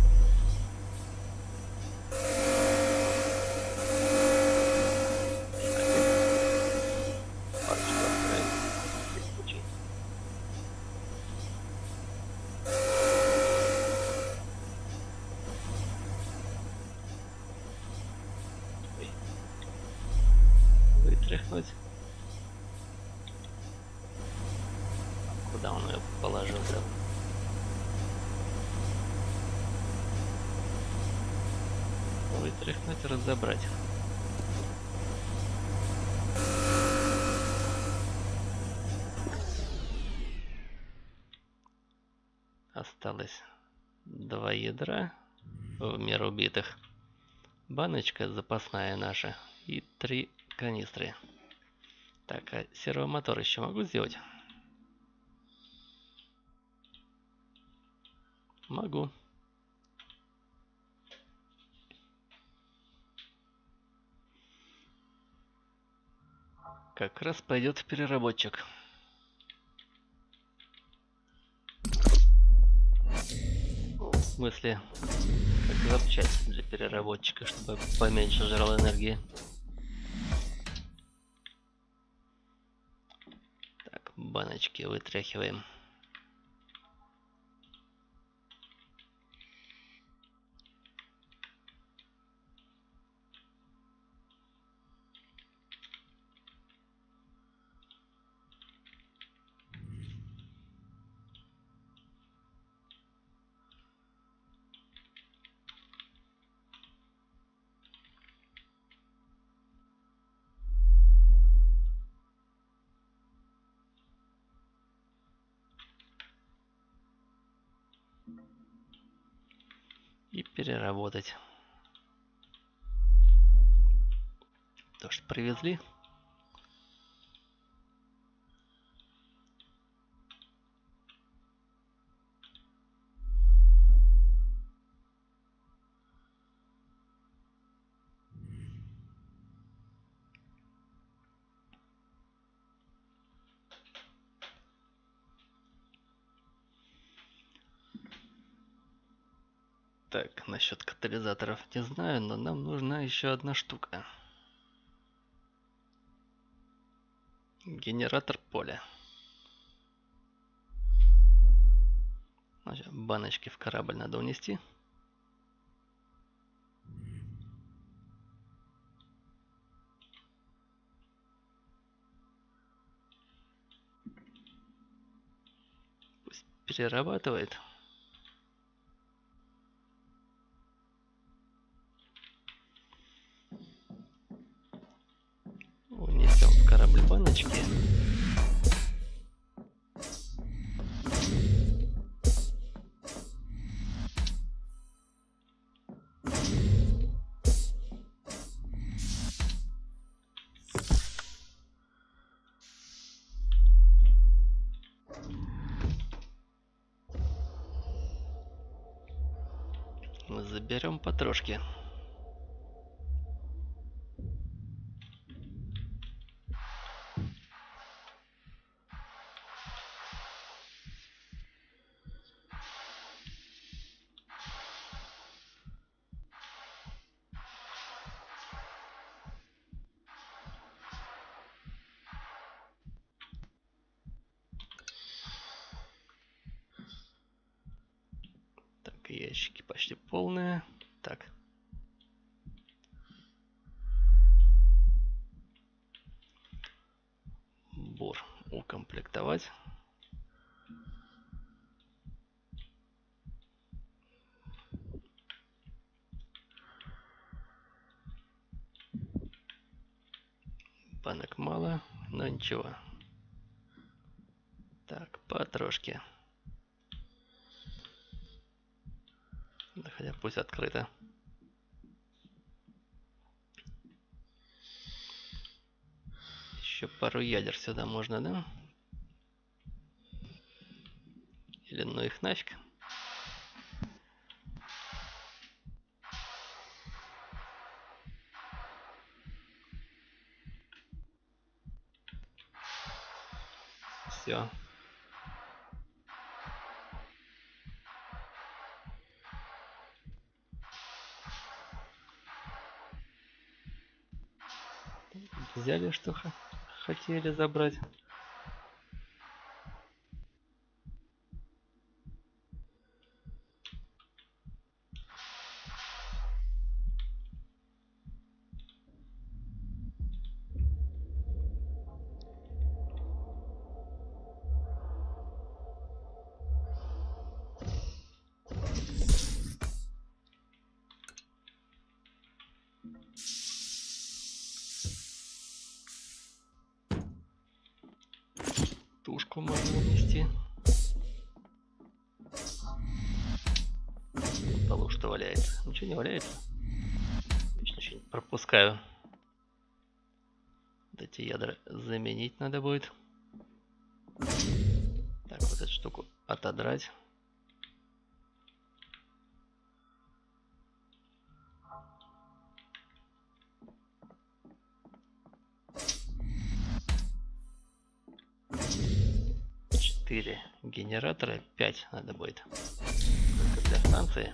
[SPEAKER 1] Вытряхнуть. Куда он ее положил-то? Вытряхнуть, разобрать. Осталось два ядра в меру убитых. Баночка запасная наша и три канистры. Так, а сервомотор еще могу сделать? Могу. Как раз пойдет в переработчик. В смысле, как запчасть для переработчика, чтобы поменьше жрал энергии. Так, баночки вытряхиваем. И переработать. То, что привезли. Так, насчет катализаторов не знаю, но нам нужна еще одна штука. Генератор поля. Значит, баночки в корабль надо унести. Пусть перерабатывает. Унесем в корабль баночки. Заберем потрошки. Так, ящики почти полные. Так. Бур укомплектовать. мало, но ничего. Так, потрошки. Да хотя пусть открыто. Еще пару ядер сюда можно, да? Или ну их нафиг. Все. Взяли, что хотели забрать. Тушку можно унести. На полу что валяется? Ничего не валяется. Вечно что-нибудь пропускаю. Вот эти ядра заменить надо будет. Так, вот эту штуку отодрать. четыре генератора, пять надо будет. Только для станции.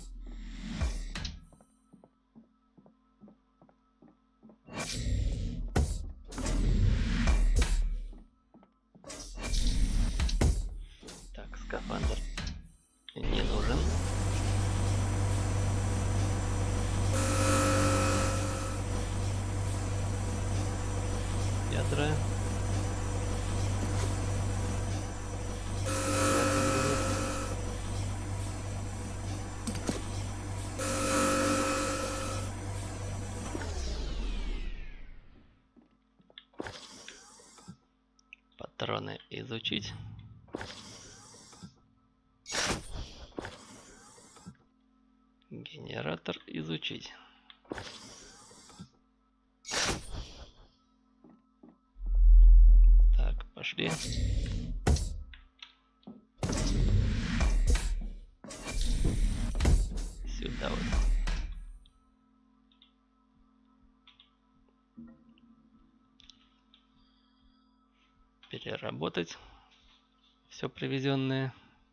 [SPEAKER 1] Так, скафандр не нужен. Ядра. Патроны изучить. Генератор изучить. Так, пошли. Сюда вот. Переработать все привезенное.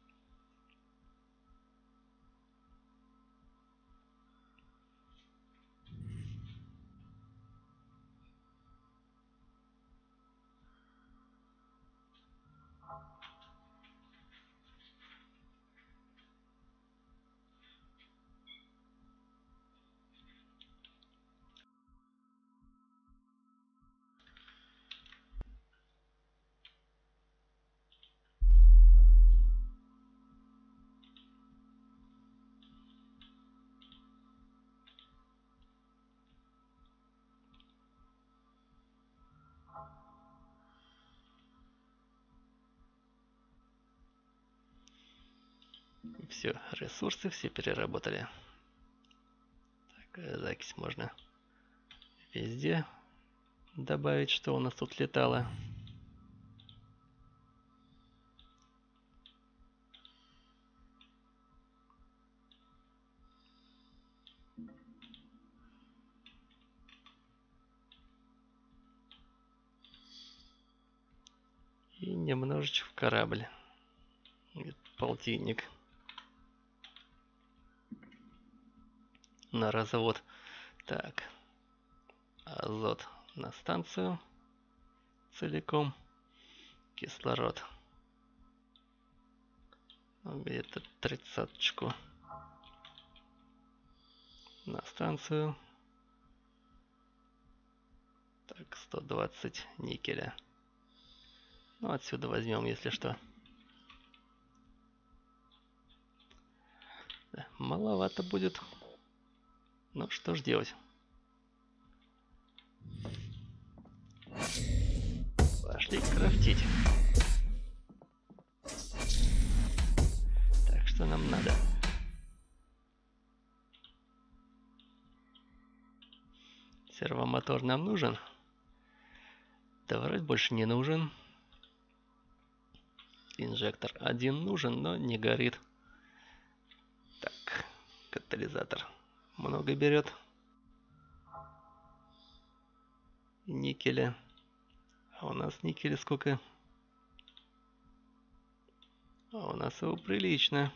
[SPEAKER 1] Все, ресурсы все переработали. Так, запись можно везде добавить, что у нас тут летало. И немножечко в корабль. Полтинник. На развод. Так. Азот на станцию. Целиком. Кислород. Где-то тридцаточку. На станцию. Так, сто двадцать никеля. Ну, отсюда возьмем, если что. Да, маловато будет. Ну, что ж делать? пошли крафтить. Так, что нам надо? Сервомотор нам нужен. Да вроде больше не нужен. Инжектор один нужен, но не горит. Так, катализатор много берет. Никеля. А у нас никеля сколько? А у нас его прилично.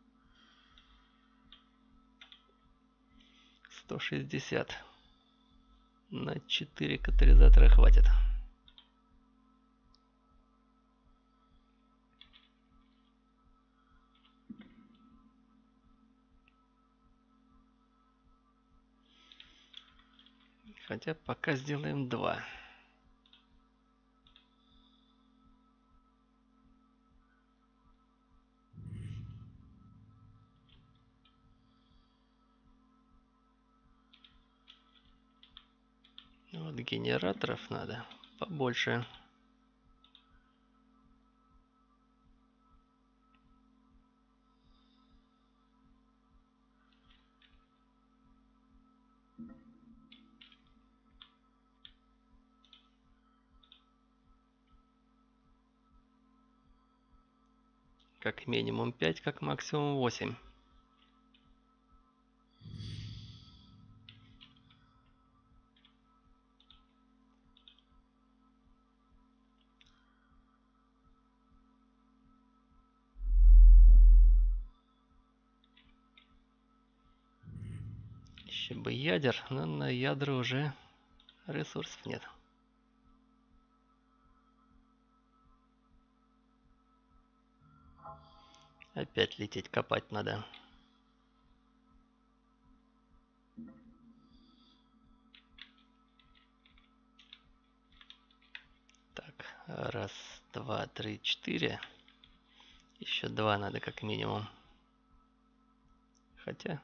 [SPEAKER 1] сто шестьдесят. На четыре катализатора хватит. Хотя пока сделаем два. Вот генераторов надо побольше. Как минимум пять, как максимум восемь. Еще бы ядер, но на ядра уже ресурсов нет. Опять лететь копать надо. Так, раз, два, три, четыре. Еще два надо как минимум. Хотя...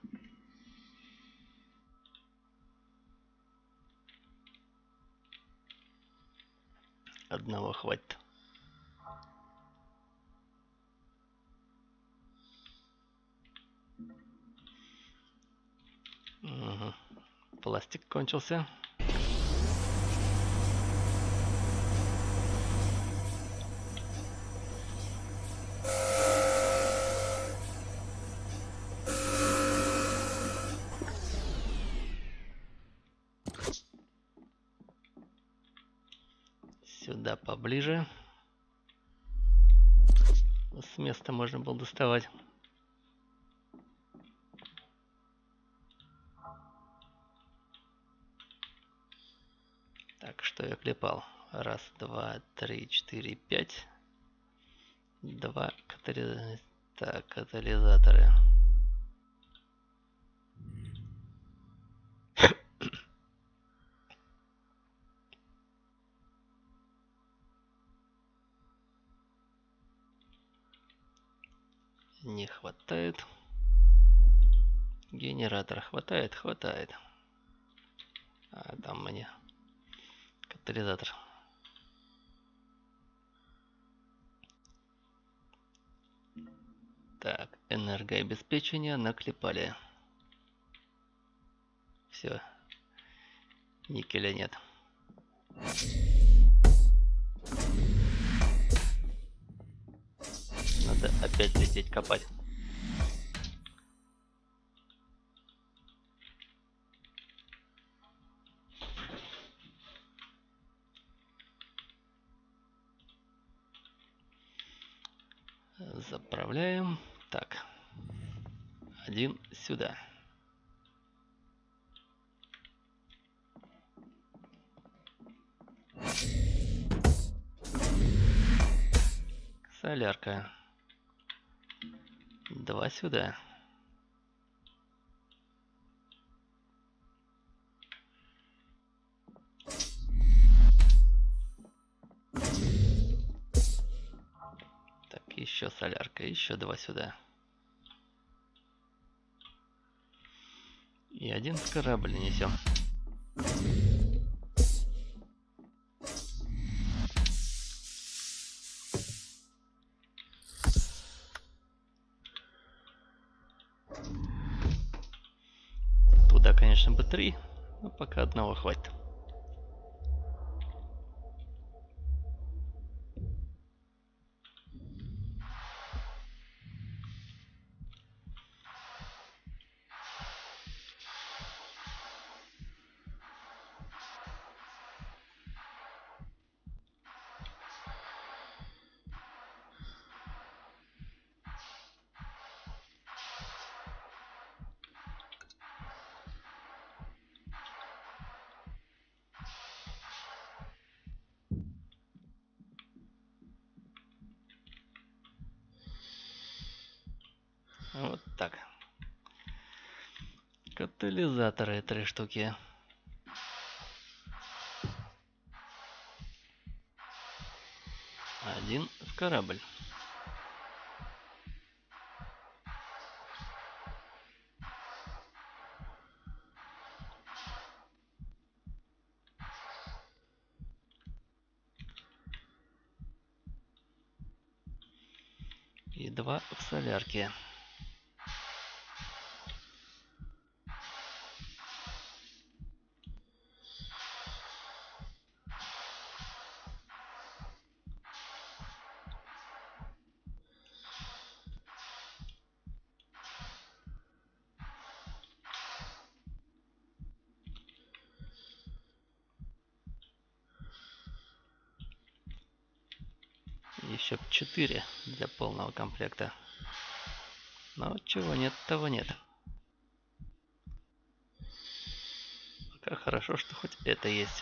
[SPEAKER 1] одного хватит. Угу. Пластик кончился. Сюда поближе. С места можно было доставать. Так, что я клепал? Раз, два, три, четыре, пять. Два катали... так, катализаторы. Не хватает. Генератор хватает, хватает. А там мне катализатор. Так, энергообеспечение наклепали. Все. Никеля нет. Надо опять лететь копать. Заправляем. Так. Один сюда. Солярка. Два сюда. Так, еще солярка, еще два сюда. И один в корабль несем. конечно, бы три, но пока одного хватит. Вот так. Катализаторы три штуки. Один в корабль. И два в солярке. Еще четыре для полного комплекта. Но чего нет, того нет. Пока хорошо, что хоть это есть.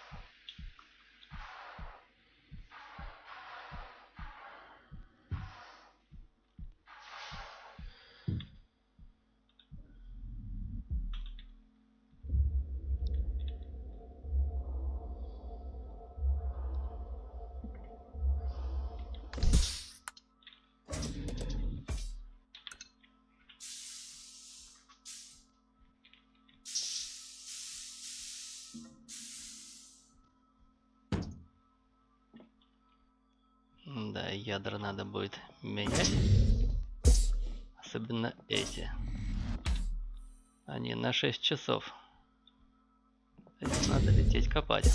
[SPEAKER 1] Да, ядра надо будет менять. Особенно эти. Они на шесть часов. Здесь надо лететь копать.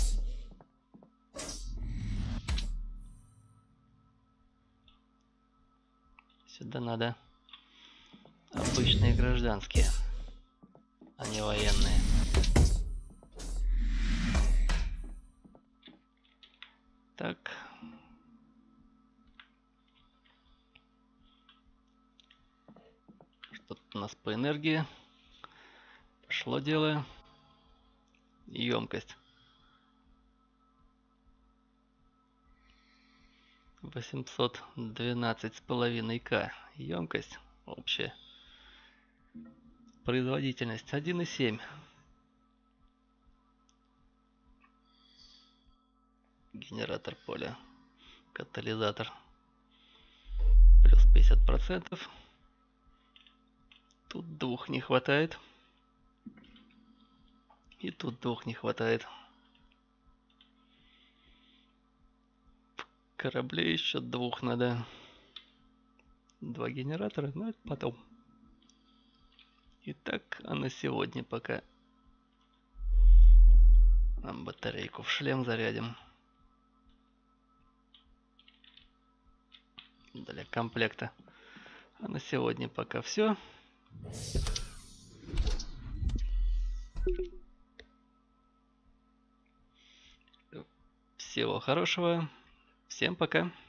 [SPEAKER 1] Сюда надо обычные гражданские, а не военные. Так. Что-то у нас по энергии. Пошло дело. Емкость. восемьсот двенадцать с половиной ка. Емкость общая. Производительность один и семь. Генератор поля. Катализатор. Плюс пятьдесят процентов. Тут двух не хватает. И тут двух не хватает. В корабле еще двух надо. Два генератора, но это потом. Итак, а на сегодня пока нам батарейку в шлем зарядим. Для комплекта. А на сегодня пока все. Всего хорошего. Всем пока.